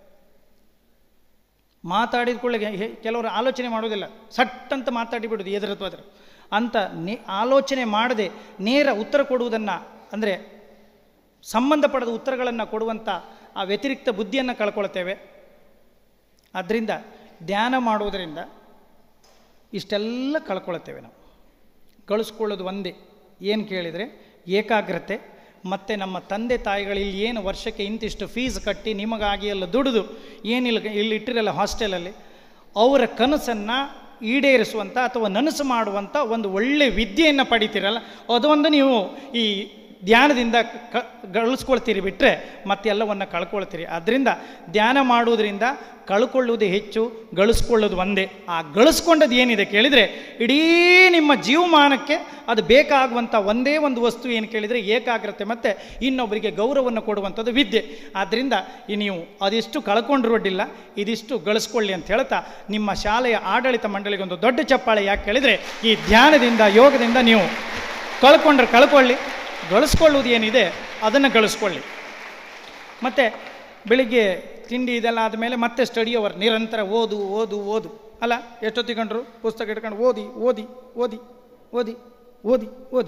Speaker 1: ಮಾತಾಡಿದ ಕೂಡಲೇ ಕೆಲವರು ಆಲೋಚನೆ ಮಾಡೋದಿಲ್ಲ, ಸಟ್ಟಂತ ಮಾತಾಡಿಬಿಡೋದು ಎದುರತ್ವ ಅದರ ಅಂತ ನೇ ಆಲೋಚನೆ ಮಾಡದೆ ನೇರ ಉತ್ತರ ಕೊಡುವುದನ್ನು, ಅಂದರೆ ಸಂಬಂಧಪಡದ ಉತ್ತರಗಳನ್ನು ಕೊಡುವಂಥ ಆ ವ್ಯತಿರಿಕ್ತ ಬುದ್ಧಿಯನ್ನು ಕಳ್ಕೊಳ್ತೇವೆ. ಆದ್ದರಿಂದ ಧ್ಯಾನ ಮಾಡುವುದರಿಂದ ಇಷ್ಟೆಲ್ಲ ಕಳ್ಕೊಳ್ತೇವೆ ನಾವು. ಗಳಿಸ್ಕೊಳ್ಳೋದು ಒಂದೇ, ಏನು ಕೇಳಿದರೆ ಏಕಾಗ್ರತೆ. ಮತ್ತು ನಮ್ಮ ತಂದೆ ತಾಯಿಗಳು ಇಲ್ಲಿ ಏನು ವರ್ಷಕ್ಕೆ ಇಂತಿಷ್ಟು ಫೀಸ್ ಕಟ್ಟಿ ನಿಮಗಾಗಿ ಎಲ್ಲ ದುಡಿದು ಏನಿಲ್ಲ ಇಲ್ಲಿ ಇಟ್ಟಿರಲ್ಲ ಹಾಸ್ಟೆಲಲ್ಲಿ, ಅವರ ಕನಸನ್ನು ಈಡೇರಿಸುವಂಥ ಅಥವಾ ನನಸು ಮಾಡುವಂಥ ಒಂದು ಒಳ್ಳೆಯ ವಿದ್ಯೆಯನ್ನು ಪಡಿತೀರಲ್ಲ, ಅದೊಂದು ನೀವು ಈ ಧ್ಯಾನದಿಂದ ಕ ಗಳಿಸ್ಕೊಳ್ತೀರಿ. ಬಿಟ್ಟರೆ ಮತ್ತೆಲ್ಲವನ್ನು ಕಳ್ಕೊಳ್ತೀರಿ. ಆದ್ದರಿಂದ ಧ್ಯಾನ ಮಾಡುವುದರಿಂದ ಕಳ್ಕೊಳ್ಳುವುದೇ ಹೆಚ್ಚು, ಗಳಿಸ್ಕೊಳ್ಳೋದು ಒಂದೇ. ಆ ಗಳಿಸ್ಕೊಂಡದ್ದು ಏನಿದೆ ಕೇಳಿದರೆ, ಇಡೀ ನಿಮ್ಮ ಜೀವಮಾನಕ್ಕೆ ಅದು ಬೇಕಾಗುವಂಥ ಒಂದೇ ಒಂದು ವಸ್ತು ಏನು ಕೇಳಿದರೆ ಏಕಾಗ್ರತೆ ಮತ್ತು ಇನ್ನೊಬ್ಬರಿಗೆ ಗೌರವವನ್ನು ಕೊಡುವಂಥದ್ದು ವಿದ್ಯೆ. ಆದ್ದರಿಂದ ಈ ನೀವು ಅದಿಷ್ಟು ಕಳ್ಕೊಂಡ್ರೂ ಅಡ್ಡಿಲ್ಲ, ಇದಿಷ್ಟು ಗಳಿಸ್ಕೊಳ್ಳಿ ಅಂತ ಹೇಳ್ತಾ ನಿಮ್ಮ ಶಾಲೆಯ ಆಡಳಿತ ಮಂಡಳಿಗೆ ಒಂದು ದೊಡ್ಡ ಚಪ್ಪಾಳೆ. ಯಾಕೆ ಕೇಳಿದರೆ, ಈ ಧ್ಯಾನದಿಂದ ಯೋಗದಿಂದ ನೀವು ಕಳ್ಕೊಂಡ್ರೆ ಕಳ್ಕೊಳ್ಳಿ, ಗಳಿಸ್ಕೊಳ್ಳುವುದು ಏನಿದೆ ಅದನ್ನು ಗಳಿಸ್ಕೊಳ್ಳಿ. ಮತ್ತು ಬೆಳಿಗ್ಗೆ ತಿಂಡಿ ಇದೆಲ್ಲ ಆದಮೇಲೆ ಮತ್ತೆ ಸ್ಟಡಿ ಅವರ್, ನಿರಂತರ ಓದು ಓದು ಓದು ಅಲ್ಲ, ಎಷ್ಟೊತ್ತಿಕೊಂಡ್ರು ಪುಸ್ತಕ ಇಟ್ಕೊಂಡು ಓದಿ ಓದಿ ಓದಿ ಓದಿ ಓದಿ ಓದಿ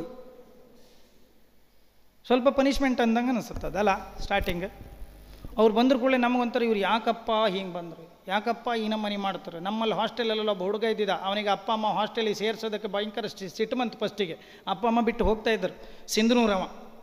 Speaker 1: ಸ್ವಲ್ಪ ಪನಿಷ್ಮೆಂಟ್ ಅಂದಂಗೆ ಅನಿಸುತ್ತದಲ್ಲ ಸ್ಟಾರ್ಟಿಂಗ್. ಅವ್ರು ಬಂದ್ರು ಕೂಡಲೇ ನಮಗೊಂತಾರೆ, ಇವ್ರು ಯಾಕಪ್ಪ ಹಿಂಗೆ ಬಂದರು, ಯಾಕಪ್ಪ ಈ ನಮ್ಮ ಮನೆ ಮಾಡ್ತಾರೆ. ನಮ್ಮಲ್ಲಿ ಹಾಸ್ಟೆಲಲ್ಲೆಲ್ಲ ಒಬ್ಬ ಹುಡುಗ ಇದ್ದಿದ್ದ, ಅವನಿಗೆ ಅಪ್ಪ ಅಮ್ಮ ಹಾಸ್ಟೆಲಿಗೆ ಸೇರಿಸೋದಕ್ಕೆ ಭಯಂಕರ ಸಿಟ್ಟು ಬಂತು. ಫಸ್ಟಿಗೆ ಅಪ್ಪ ಅಮ್ಮ ಬಿಟ್ಟು ಹೋಗ್ತಾ ಇದ್ದರು. ಸಿಂಧನೂರವ,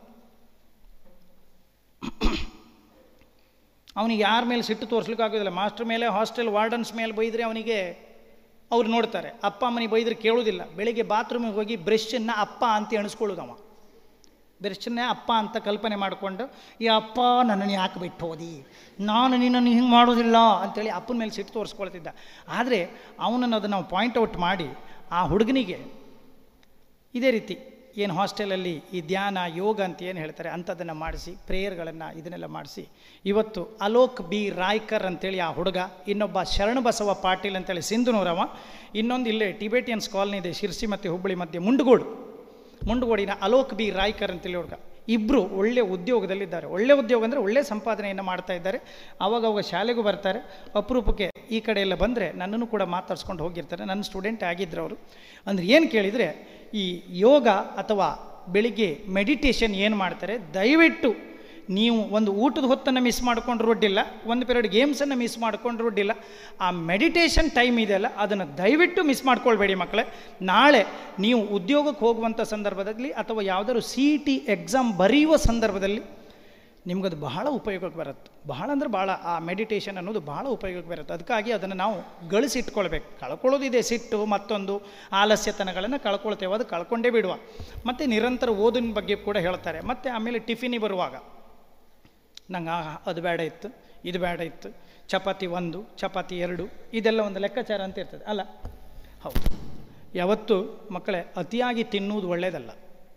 Speaker 1: ಅವನಿಗೆ ಯಾರ ಮೇಲೆ ಸಿಟ್ಟು ತೋರಿಸ್ಲಿಕ್ಕೆ ಆಗೋದಿಲ್ಲ. ಮಾಸ್ಟರ್ ಮೇಲೆ, ಹಾಸ್ಟೆಲ್ ವಾರ್ಡನ್ಸ್ ಮೇಲೆ ಬೈದರೆ ಅವನಿಗೆ ಅವ್ರು ನೋಡ್ತಾರೆ. ಅಪ್ಪ ಅಮ್ಮನಿಗೆ ಬೈದರೆ ಕೇಳೋದಿಲ್ಲ. ಬೆಳಿಗ್ಗೆ ಬಾತ್ರೂಮಿಗೆ ಹೋಗಿ ಬ್ರಷನ್ನು ಅಪ್ಪ ಅಂತ ಎಣಿಸ್ಕೊಳ್ಳೋದವ. ಬ್ರಷನ್ನೇ ಅಪ್ಪ ಅಂತ ಕಲ್ಪನೆ ಮಾಡಿಕೊಂಡು, ಈ ಅಪ್ಪ ನನ್ನನ್ನು ಯಾಕೆ ಬಿಟ್ಟು ಹೋದಿ, ನಾನು ನಿನ್ನನ್ನು ಹಿಂಗೆ ಮಾಡೋದಿಲ್ಲ ಅಂಥೇಳಿ ಅಪ್ಪನ ಮೇಲೆ ಸಿಟ್ಟು ತೋರಿಸ್ಕೊಳ್ತಿದ್ದ. ಆದರೆ ಅವನನ್ನು ಅದನ್ನು ನಾವು ಪಾಯಿಂಟ್ ಔಟ್ ಮಾಡಿ ಆ ಹುಡುಗನಿಗೆ ಇದೇ ರೀತಿ ಏನು ಹಾಸ್ಟೆಲಲ್ಲಿ ಈ ಧ್ಯಾನ ಯೋಗ ಅಂತ ಏನು ಹೇಳ್ತಾರೆ ಅಂಥದ್ದನ್ನು ಮಾಡಿಸಿ, ಪ್ರೇಯರ್ಗಳನ್ನು ಇದನ್ನೆಲ್ಲ ಮಾಡಿಸಿ, ಇವತ್ತು ಅಲೋಕ್ ಬಿ ರಾಯ್ಕರ್ ಅಂತೇಳಿ ಆ ಹುಡುಗ, ಇನ್ನೊಬ್ಬ ಶರಣಬಸವ ಪಾಟೀಲ್ ಅಂತೇಳಿ ಸಿಂಧನೂರವ, ಇನ್ನೊಂದು ಇಲ್ಲೇ ಟಿಬೇಟಿಯನ್ಸ್ ಕಾಲನಿ ಇದೆ ಶಿರ್ಸಿ ಮತ್ತು ಹುಬ್ಬಳ್ಳಿ ಮಧ್ಯೆ ಮುಂಡಗೋಡು, ಮುಂಡಗೋಡಿನ ಅಲೋಕ್ ಬಿ ರಾಯ್ಕರ್ ಅಂತೇಳಿ ಹುಡುಗ. ಇಬ್ಬರು ಒಳ್ಳೆ ಉದ್ಯೋಗದಲ್ಲಿದ್ದಾರೆ. ಒಳ್ಳೆ ಉದ್ಯೋಗ ಅಂದರೆ ಒಳ್ಳೆ ಸಂಪಾದನೆಯನ್ನು ಮಾಡ್ತಾ ಇದ್ದಾರೆ. ಆವಾಗವಾಗ ಶಾಲೆಗೂ ಬರ್ತಾರೆ. ಅಪರೂಪಕ್ಕೆ ಈ ಕಡೆ ಎಲ್ಲ ಬಂದರೆ ನನ್ನನ್ನು ಕೂಡ ಮಾತಾಡ್ಸ್ಕೊಂಡು ಹೋಗಿರ್ತಾರೆ. ನನ್ನ ಸ್ಟೂಡೆಂಟ್ ಆಗಿದ್ದರು ಅವರು. ಅಂದರೆ ಏನು ಕೇಳಿದರೆ, ಈ ಯೋಗ ಅಥವಾ ಬೆಳಿಗ್ಗೆ ಮೆಡಿಟೇಷನ್ ಏನು ಮಾಡ್ತಾರೆ, ದಯವಿಟ್ಟು ನೀವು ಒಂದು ಊಟದ ಹೊತ್ತನ್ನು ಮಿಸ್ ಮಾಡ್ಕೊಂಡ್ರು ಅಡ್ಡಿಲ್ಲ, ಒಂದು ಪೀರಿಯಡ್ ಗೇಮ್ಸನ್ನು ಮಿಸ್ ಮಾಡ್ಕೊಂಡ್ರು ಅಡ್ಡಿಲ್ಲ. ಆ ಮೆಡಿಟೇಷನ್ ಟೈಮ್ ಇದೆಯಲ್ಲ ಅದನ್ನು ದಯವಿಟ್ಟು ಮಿಸ್ ಮಾಡ್ಕೊಳ್ಬೇಡಿ ಮಕ್ಕಳೇ. ನಾಳೆ ನೀವು ಉದ್ಯೋಗಕ್ಕೆ ಹೋಗುವಂಥ ಸಂದರ್ಭದಲ್ಲಿ ಅಥವಾ ಯಾವುದಾದ್ರು ಸಿ ಇ ಟಿ ಎಕ್ಸಾಮ್ ಬರೆಯುವ ಸಂದರ್ಭದಲ್ಲಿ ನಿಮಗದು ಬಹಳ ಉಪಯೋಗಕ್ಕೆ ಬರುತ್ತೆ. ಬಹಳ ಅಂದರೆ ಭಾಳ ಆ ಮೆಡಿಟೇಷನ್ ಅನ್ನೋದು ಬಹಳ ಉಪಯೋಗಕ್ಕೆ ಬರುತ್ತೆ. ಅದಕ್ಕಾಗಿ ಅದನ್ನು ನಾವು ಗಳಿಸಿಟ್ಕೊಳ್ಬೇಕು. ಕಳ್ಕೊಳ್ಳೋದಿದೆ, ಸಿಟ್ಟು ಮತ್ತೊಂದು ಆಲಸ್ಯತನಗಳನ್ನು ಕಳ್ಕೊಳ್ತೇವೆ, ಅದು ಕಳ್ಕೊಂಡೇ ಬಿಡುವ. ಮತ್ತು ನಿರಂತರ ಓದಿನ ಬಗ್ಗೆ ಕೂಡ ಹೇಳ್ತಾರೆ. ಮತ್ತು ಆಮೇಲೆ ಟಿಫಿನಿಗೆ ಬರುವಾಗ ನಂಗೆ ಆ ಅದು ಬೇಡ ಇತ್ತು, ಇದು ಬೇಡ ಇತ್ತು, ಚಪಾತಿ ಒಂದು, ಚಪಾತಿ ಎರಡು, ಇದೆಲ್ಲ ಒಂದು ಲೆಕ್ಕಾಚಾರ ಅಂತ ಇರ್ತದೆ ಅಲ್ಲ? ಹೌದು. ಯಾವತ್ತು ಮಕ್ಕಳೇ ಅತಿಯಾಗಿ ತಿನ್ನುವುದು ಒಳ್ಳೆಯದಲ್ಲ,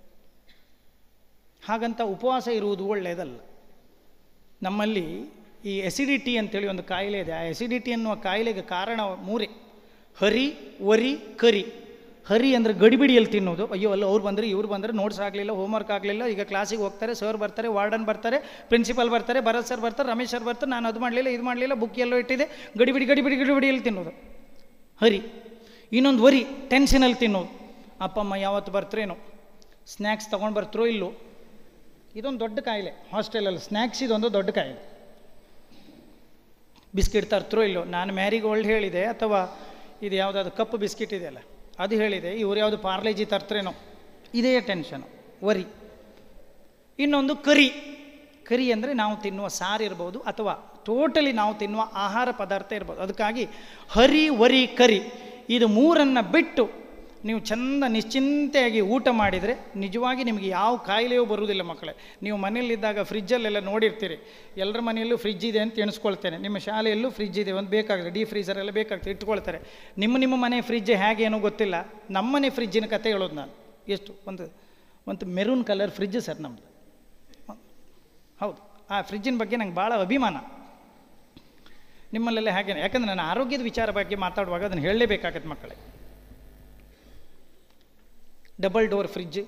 Speaker 1: ಹಾಗಂತ ಉಪವಾಸ ಇರುವುದು ಒಳ್ಳೆಯದಲ್ಲ. ನಮ್ಮಲ್ಲಿ ಈ ಎಸಿಡಿಟಿ ಅಂತೇಳಿ ಒಂದು ಕಾಯಿಲೆ ಇದೆ. ಆ ಎಸಿಡಿಟಿ ಅನ್ನುವ ಕಾಯಿಲೆಗೆ ಕಾರಣ ಮೂರೇ: ಹರಿ, ವರಿ, ಕರಿ. ಹರಿ ಅಂದರೆ ಗಡಿಬಿಡಿಯಲ್ಲಿ ತಿನ್ನೋದು. ಅಯ್ಯೋ ಅಲ್ಲ ಅವ್ರು ಬಂದರೆ ಇವ್ರು ಬಂದರೆ ನೋಟ್ಸ್ ಆಗಲಿಲ್ಲ, ಹೋಮ್ವರ್ಕ್ ಆಗಲಿಲ್ಲ, ಈಗ ಕ್ಲಾಸಿಗೆ ಹೋಗ್ತಾರೆ, ಸರ್ ಬರ್ತಾರೆ, ವಾರ್ಡನ್ ಬರ್ತಾರೆ, ಪ್ರಿನ್ಸಿಪಲ್ ಬರ್ತಾರೆ, ಭರತ್ ಸರ್ ಬರ್ತಾರೆ, ರಮೇಶ್ ಸರ್ ಬರ್ತಾರೆ, ನಾನು ಅದು ಮಾಡಲಿಲ್ಲ, ಇದು ಮಾಡಲಿಲ್ಲ, ಬುಕ್ ಎಲ್ಲೋ ಇಟ್ಟಿದೆ, ಗಡಿಬಿಡಿ ಗಡಿಬಿಡಿ ಗಡಿಬಿಡಿಯಲ್ಲಿ ತಿನ್ನೋದು ಹರಿ. ಇನ್ನೊಂದು ವರಿ, ಟೆನ್ಷನಲ್ಲಿ ತಿನ್ನೋದು. ಅಪ್ಪ ಅಮ್ಮ ಯಾವತ್ತು ಬರ್ತಾರೇನೋ, ಸ್ನ್ಯಾಕ್ಸ್ ತೊಗೊಂಡು ಬರ್ತಾರೋ ಇಲ್ಲೋ. ಇದೊಂದು ದೊಡ್ಡ ಕಾಯಿಲೆ ಹಾಸ್ಟೆಲಲ್ಲಿ. ಸ್ನ್ಯಾಕ್ಸ್ ಇದೊಂದು ದೊಡ್ಡ ಕಾಯಿಲೆ. ಬಿಸ್ಕಿಟ್ ತರ್ತರೋ ಇಲ್ಲೋ. ನಾನು ಮ್ಯಾರಿಗೋಲ್ಡ್ ಹೇಳಿದೆ, ಅಥವಾ ಇದು ಯಾವುದಾದ್ರು ಕಪ್ಪು ಬಿಸ್ಕಿಟ್ ಇದೆಯಲ್ಲ ಅದು ಹೇಳಿದೆ, ಇವ್ರು ಯಾವುದು ಪಾರ್ಲೇಜಿ ತರ್ತರೇನೋ, ಇದೇ ಟೆನ್ಷನು, ವರಿ. ಇನ್ನೊಂದು ಕರಿ. ಕರಿ ಅಂದರೆ ನಾವು ತಿನ್ನುವ ಸಾರು ಇರ್ಬೋದು, ಅಥವಾ ಟೋಟಲಿ ನಾವು ತಿನ್ನುವ ಆಹಾರ ಪದಾರ್ಥ ಇರ್ಬೋದು. ಅದಕ್ಕಾಗಿ ಹರಿ, ವರಿ, ಕರಿ ಇದು ಮೂರನ್ನು ಬಿಟ್ಟು ನೀವು ಚಂದ ನಿಶ್ಚಿಂತೆಯಾಗಿ ಊಟ ಮಾಡಿದರೆ ನಿಜವಾಗಿ ನಿಮಗೆ ಯಾವ ಕಾಯಿಲೆಯೂ ಬರುವುದಿಲ್ಲ ಮಕ್ಕಳೇ. ನೀವು ಮನೆಯಲ್ಲಿದ್ದಾಗ ಫ್ರಿಜ್ಜಲ್ಲೆಲ್ಲ ನೋಡಿರ್ತೀರಿ, ಎಲ್ಲರ ಮನೆಯಲ್ಲೂ ಫ್ರಿಜ್ ಇದೆ ಅಂತ ಎಣಿಸ್ಕೊಳ್ತೇನೆ. ನಿಮ್ಮ ಶಾಲೆಯಲ್ಲೂ ಫ್ರಿಜ್ ಇದೆ, ಒಂದು ಬೇಕಾಗ್ತದೆ, ಡೀ ಫ್ರೀಸರ್ ಎಲ್ಲ ಬೇಕಾಗ್ತದೆ, ಇಟ್ಕೊಳ್ತಾರೆ. ನಿಮ್ಮ ನಿಮ್ಮ ಮನೆ ಫ್ರಿಜ್ ಹೇಗೆ ಏನೋ ಗೊತ್ತಿಲ್ಲ, ನಮ್ಮನೆ ಫ್ರಿಜ್ಜಿನ ಕತೆ ಹೇಳೋದು ನಾನು. ಎಷ್ಟು ಒಂದು ಒಂದು ಮೆರೂನ್ ಕಲರ್ ಫ್ರಿಜ್ ಸರ್ ನಮ್ಮದು. ಹೌದು, ಆ ಫ್ರಿಜ್ಜಿನ ಬಗ್ಗೆ ನಂಗೆ ಭಾಳ ಅಭಿಮಾನ. ನಿಮ್ಮಲ್ಲೆಲ್ಲ ಹಾಗೇನೆ, ಯಾಕಂದರೆ ನಾನು ಆರೋಗ್ಯದ ವಿಚಾರ ಬಗ್ಗೆ ಮಾತಾಡುವಾಗ ಅದನ್ನು ಹೇಳಲೇಬೇಕಾಗತ್ತೆ ಮಕ್ಕಳೇ. Double door fridge.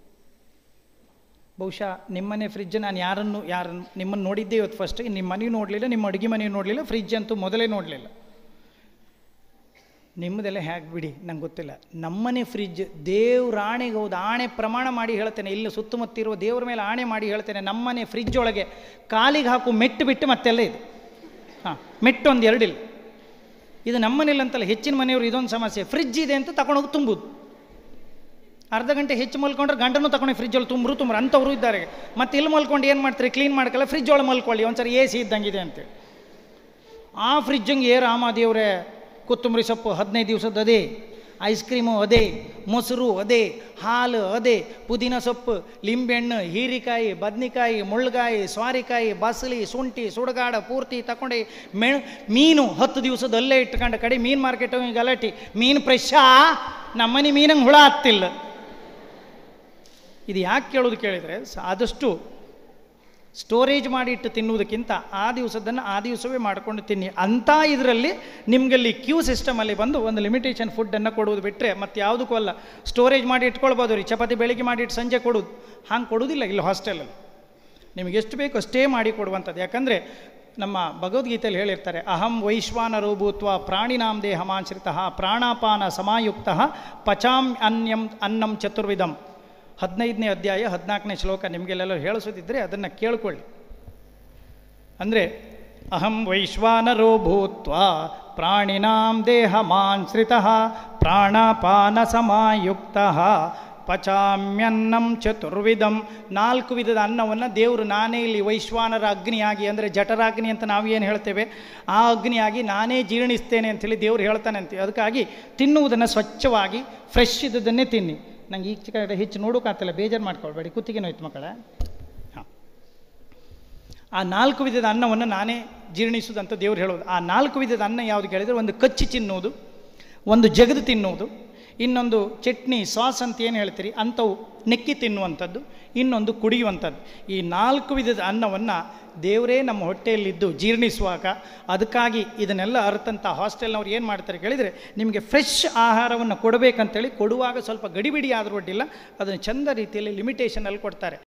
Speaker 1: ಬಹುಶಃ ನಿಮ್ಮನೆ ಫ್ರಿಜ್ ನಾನು ಯಾರನ್ನು ಯಾರನ್ನು ನಿಮ್ಮನ್ನು ನೋಡಿದ್ದೇ ಇವತ್ತು ಫಸ್ಟ್. ನಿಮ್ಮ ಮನೆ ನೋಡಲಿಲ್ಲ, ನಿಮ್ಮ ಅಡುಗೆ ಮನೆ ನೋಡಲಿಲ್ಲ, ಫ್ರಿಜ್ ಅಂತೂ ಮೊದಲೇ ನೋಡಲಿಲ್ಲ. ನಿಮ್ಮದೆಲ್ಲ ಹೇಗೆ ಬಿಡಿ ನಂಗೆ ಗೊತ್ತಿಲ್ಲ. ನಮ್ಮನೆ ಫ್ರಿಜ್ ದೇವ್ರ ಆಣೆಗೆ ಹೌದು, ಆಣೆ ಪ್ರಮಾಣ ಮಾಡಿ ಹೇಳ್ತೇನೆ, ಇಲ್ಲಿ ಸುತ್ತಮುತ್ತಿರುವ ದೇವ್ರ ಮೇಲೆ ಆಣೆ ಮಾಡಿ ಹೇಳ್ತೇನೆ, ನಮ್ಮನೆ ಫ್ರಿಜ್ ಒಳಗೆ ಕಾಲಿಗೆ ಹಾಕು ಮೆಟ್ಟು ಬಿಟ್ಟು ಮತ್ತೆಲ್ಲ ಇದೆ. ಹಾಂ, ಮೆಟ್ಟು ಒಂದು ಎರಡಿಲ್ಲ. ಇದು ನಮ್ಮನೇಲಿ ಅಂತಲ್ಲ, ಹೆಚ್ಚಿನ ಮನೆಯವರು ಇದೊಂದು ಸಮಸ್ಯೆ, ಫ್ರಿಜ್ ಇದೆ ಅಂತ ತಗೊಂಡೋಗಿ ತುಂಬುದು. ಅರ್ಧ ಗಂಟೆ ಹೆಚ್ಚು ಮಲ್ಕೊಂಡ್ರೆ ಗಂಟನೂ ತಗೊಂಡು ಫ್ರಿಜ್ಜೊಳಗೆ ತುಂಬ್ರು ತುಂಬ್ರು ಅಂಥವ್ರು ಇದ್ದಾರೆ. ಮತ್ತು ಇಲ್ಲಿ ಮಲ್ಕೊಂಡು ಏನು ಮಾಡ್ತೀರಿ, ಕ್ಲೀನ್ ಮಾಡ್ಕಲ್ಲ, ಫ್ರಿಜ್ ಒಳಗೆ ಮಲ್ಕೊಳ್ಳಿ, ಒಂದ್ಸರಿ ಎ ಸಿ ಇದ್ದಂಗಿದೆ ಅಂತೇಳಿ. ಆ ಫ್ರಿಜ್ಜಂಗೆ ಏ ರಾಮದೇವ್ರೆ, ಕೊತ್ತಂಬರಿ ಸೊಪ್ಪು ಹದಿನೈದು ದಿವಸದ್ದು ಅದೇ, ಐಸ್ ಕ್ರೀಮು ಅದೇ, ಮೊಸರು ಅದೇ, ಹಾಲು ಅದೇ, ಪುದೀನ ಸೊಪ್ಪು, ಲಿಂಬೆಹಣ್ಣು, ಹೀರಿಕಾಯಿ, ಬದ್ನಿಕಾಯಿ, ಮುಳ್ಳುಗಾಯಿ, ಸ್ವಾರಿಕಾಯಿ, ಬಸಳಿ, ಶುಂಠಿ, ಸುಡಗಾಡ ಪೂರ್ತಿ ತಗೊಂಡು ಮೆ ಮೀನು ಹತ್ತು ದಿವಸದ ಅಲ್ಲೇ ಇಟ್ಕೊಂಡು ಕಡೆ ಮೀನು ಮಾರ್ಕೆಟ್ ಗಲಾಟಿ, ಮೀನು ಫ್ರೆಶ್ಶಾ, ನಮ್ಮನೆ ಮೀನಂಗೆ ಹುಳ ಹತ್ತಿಲ್ಲ. ಇದು ಯಾಕೆ ಕೇಳೋದು ಕೇಳಿದರೆ, ಆದಷ್ಟು ಸ್ಟೋರೇಜ್ ಮಾಡಿ ಇಟ್ಟು ತಿನ್ನುವುದಕ್ಕಿಂತ ಆ ದಿವಸದನ್ನು ಆ ದಿವಸವೇ ಮಾಡಿಕೊಂಡು ತಿನ್ನಿ. ಅಂಥ ಇದರಲ್ಲಿ ನಿಮಗಲ್ಲಿ ಕ್ಯೂ ಸಿಸ್ಟಮಲ್ಲಿ ಬಂದು ಒಂದು ಲಿಮಿಟೇಷನ್ ಫುಡ್ಡನ್ನು ಕೊಡುವುದು ಬಿಟ್ಟರೆ ಮತ್ತು ಯಾವುದಕ್ಕೂ ಅಲ್ಲ. ಸ್ಟೋರೇಜ್ ಮಾಡಿ ಇಟ್ಕೊಳ್ಬೋದು ರೀ, ಚಪಾತಿ ಬೆಳಿಗ್ಗೆ ಮಾಡಿಟ್ಟು ಸಂಜೆ ಕೊಡೋದು, ಹಾಗೆ ಕೊಡೋದಿಲ್ಲ ಇಲ್ಲಿ ಹಾಸ್ಟೆಲಲ್ಲಿ. ನಿಮಗೆ ಎಷ್ಟು ಬೇಕು ಅಷ್ಟೇ ಮಾಡಿ ಕೊಡುವಂಥದ್ದು. ಯಾಕಂದರೆ ನಮ್ಮ ಭಗವದ್ಗೀತೆಯಲ್ಲಿ ಹೇಳಿರ್ತಾರೆ, ಅಹಂ ವೈಶ್ವಾನರೋ ಭೂತ್ವ ಪ್ರಾಣಿನಾಂ ದೇಹಮಾಶ್ರಿತಃ ಪ್ರಾಣಾಪಾನ ಸಮಾಯುಕ್ತ ಪಚಾಂ ಅನ್ಯಂ ಅನ್ನಂ ಚತುರ್ವಿಧಂ. ಹದಿನೈದನೇ ಅಧ್ಯಾಯ ಹದಿನಾಲ್ಕನೇ ಶ್ಲೋಕ ನಿಮಗೆಲ್ಲ ಹೇಳಿಸೋದಿದ್ದರೆ ಅದನ್ನು ಕೇಳ್ಕೊಳ್ಳಿ. ಅಂದರೆ ಅಹಂ ವೈಶ್ವಾನರೋ ಭೂತ್ವ ಪ್ರಾಣಿನಾಂ ದೇಹಮಾಶ್ರಿತಃ ಪ್ರಾಣಾಪಾನ ಸಮಾಯುಕ್ತ ಪಚಾಮ್ಯನ್ನಂ ಚತುರ್ವಿಧಂ. ನಾಲ್ಕು ವಿಧದ ಅನ್ನವನ್ನು ದೇವರು ನಾನೇ ಇಲ್ಲಿ ವೈಶ್ವಾನರ ಅಗ್ನಿಯಾಗಿ, ಅಂದರೆ ಜಠರಾಗ್ನಿ ಅಂತ ನಾವು ಏನು ಹೇಳ್ತೇವೆ, ಆ ಅಗ್ನಿಯಾಗಿ ನಾನೇ ಜೀರ್ಣಿಸ್ತೇನೆ ಅಂಥೇಳಿ ದೇವರು ಹೇಳ್ತಾನೆ ಅಂತೀವಿ. ಅದಕ್ಕಾಗಿ ತಿನ್ನುವುದನ್ನು ಸ್ವಚ್ಛವಾಗಿ ಫ್ರೆಶ್ ಇದ್ದದನ್ನೇ ತಿನ್ನಿ. ನಂಗೆ ಈ ಕಡೆ ಹೆಚ್ಚು ನೋಡೋಕ್ಕಾಗ್ತಿಲ್ಲ, ಬೇಜಾರು ಮಾಡ್ಕೊಳ್ಬೇಡಿ, ಕುತ್ತಿಗೆ ನೋಯ್ತು ಮಕ್ಕಳ. ಹಾಂ, ಆ ನಾಲ್ಕು ವಿಧದ ಅನ್ನವನ್ನು ನಾನೇ ಜೀರ್ಣಿಸುವುದಂತ ದೇವ್ರು ಹೇಳೋದು. ಆ ನಾಲ್ಕು ವಿಧದ ಅನ್ನ ಯಾವುದು ಕೇಳಿದರೆ, ಒಂದು ಕಚ್ಚಿ ತಿನ್ನುವುದು, ಒಂದು ಜಗದು ತಿನ್ನುವುದು, ಇನ್ನೊಂದು ಚಟ್ನಿ ಸಾಸ್ ಅಂತ ಏನು ಹೇಳ್ತೀರಿ ಅಂಥವು ನೆಕ್ಕಿ ತಿನ್ನುವಂಥದ್ದು, ಇನ್ನೊಂದು ಕುಡಿಯುವಂಥದ್ದು. ಈ ನಾಲ್ಕು ವಿಧದ ಅನ್ನವನ್ನು ದೇವರೇ ನಮ್ಮ ಹೊಟ್ಟೆಯಲ್ಲಿದ್ದು ಜೀರ್ಣಿಸುವಾಗ, ಅದಕ್ಕಾಗಿ ಇದನ್ನೆಲ್ಲ ಅರ್ಥಂಥ ಹಾಸ್ಟೆಲ್ನವ್ರು ಏನು ಮಾಡ್ತಾರೆ ಕೇಳಿದರೆ, ನಿಮಗೆ ಫ್ರೆಶ್ ಆಹಾರವನ್ನು ಕೊಡಬೇಕಂತೇಳಿ ಕೊಡುವಾಗ ಸ್ವಲ್ಪ ಗಡಿಬಿಡಿ ಆದರೂ ಅಡ್ಡಿಲ್ಲ, ಅದನ್ನು ಚಂದ ರೀತಿಯಲ್ಲಿ ಲಿಮಿಟೇಷನಲ್ಲಿ ಕೊಡ್ತಾರೆ.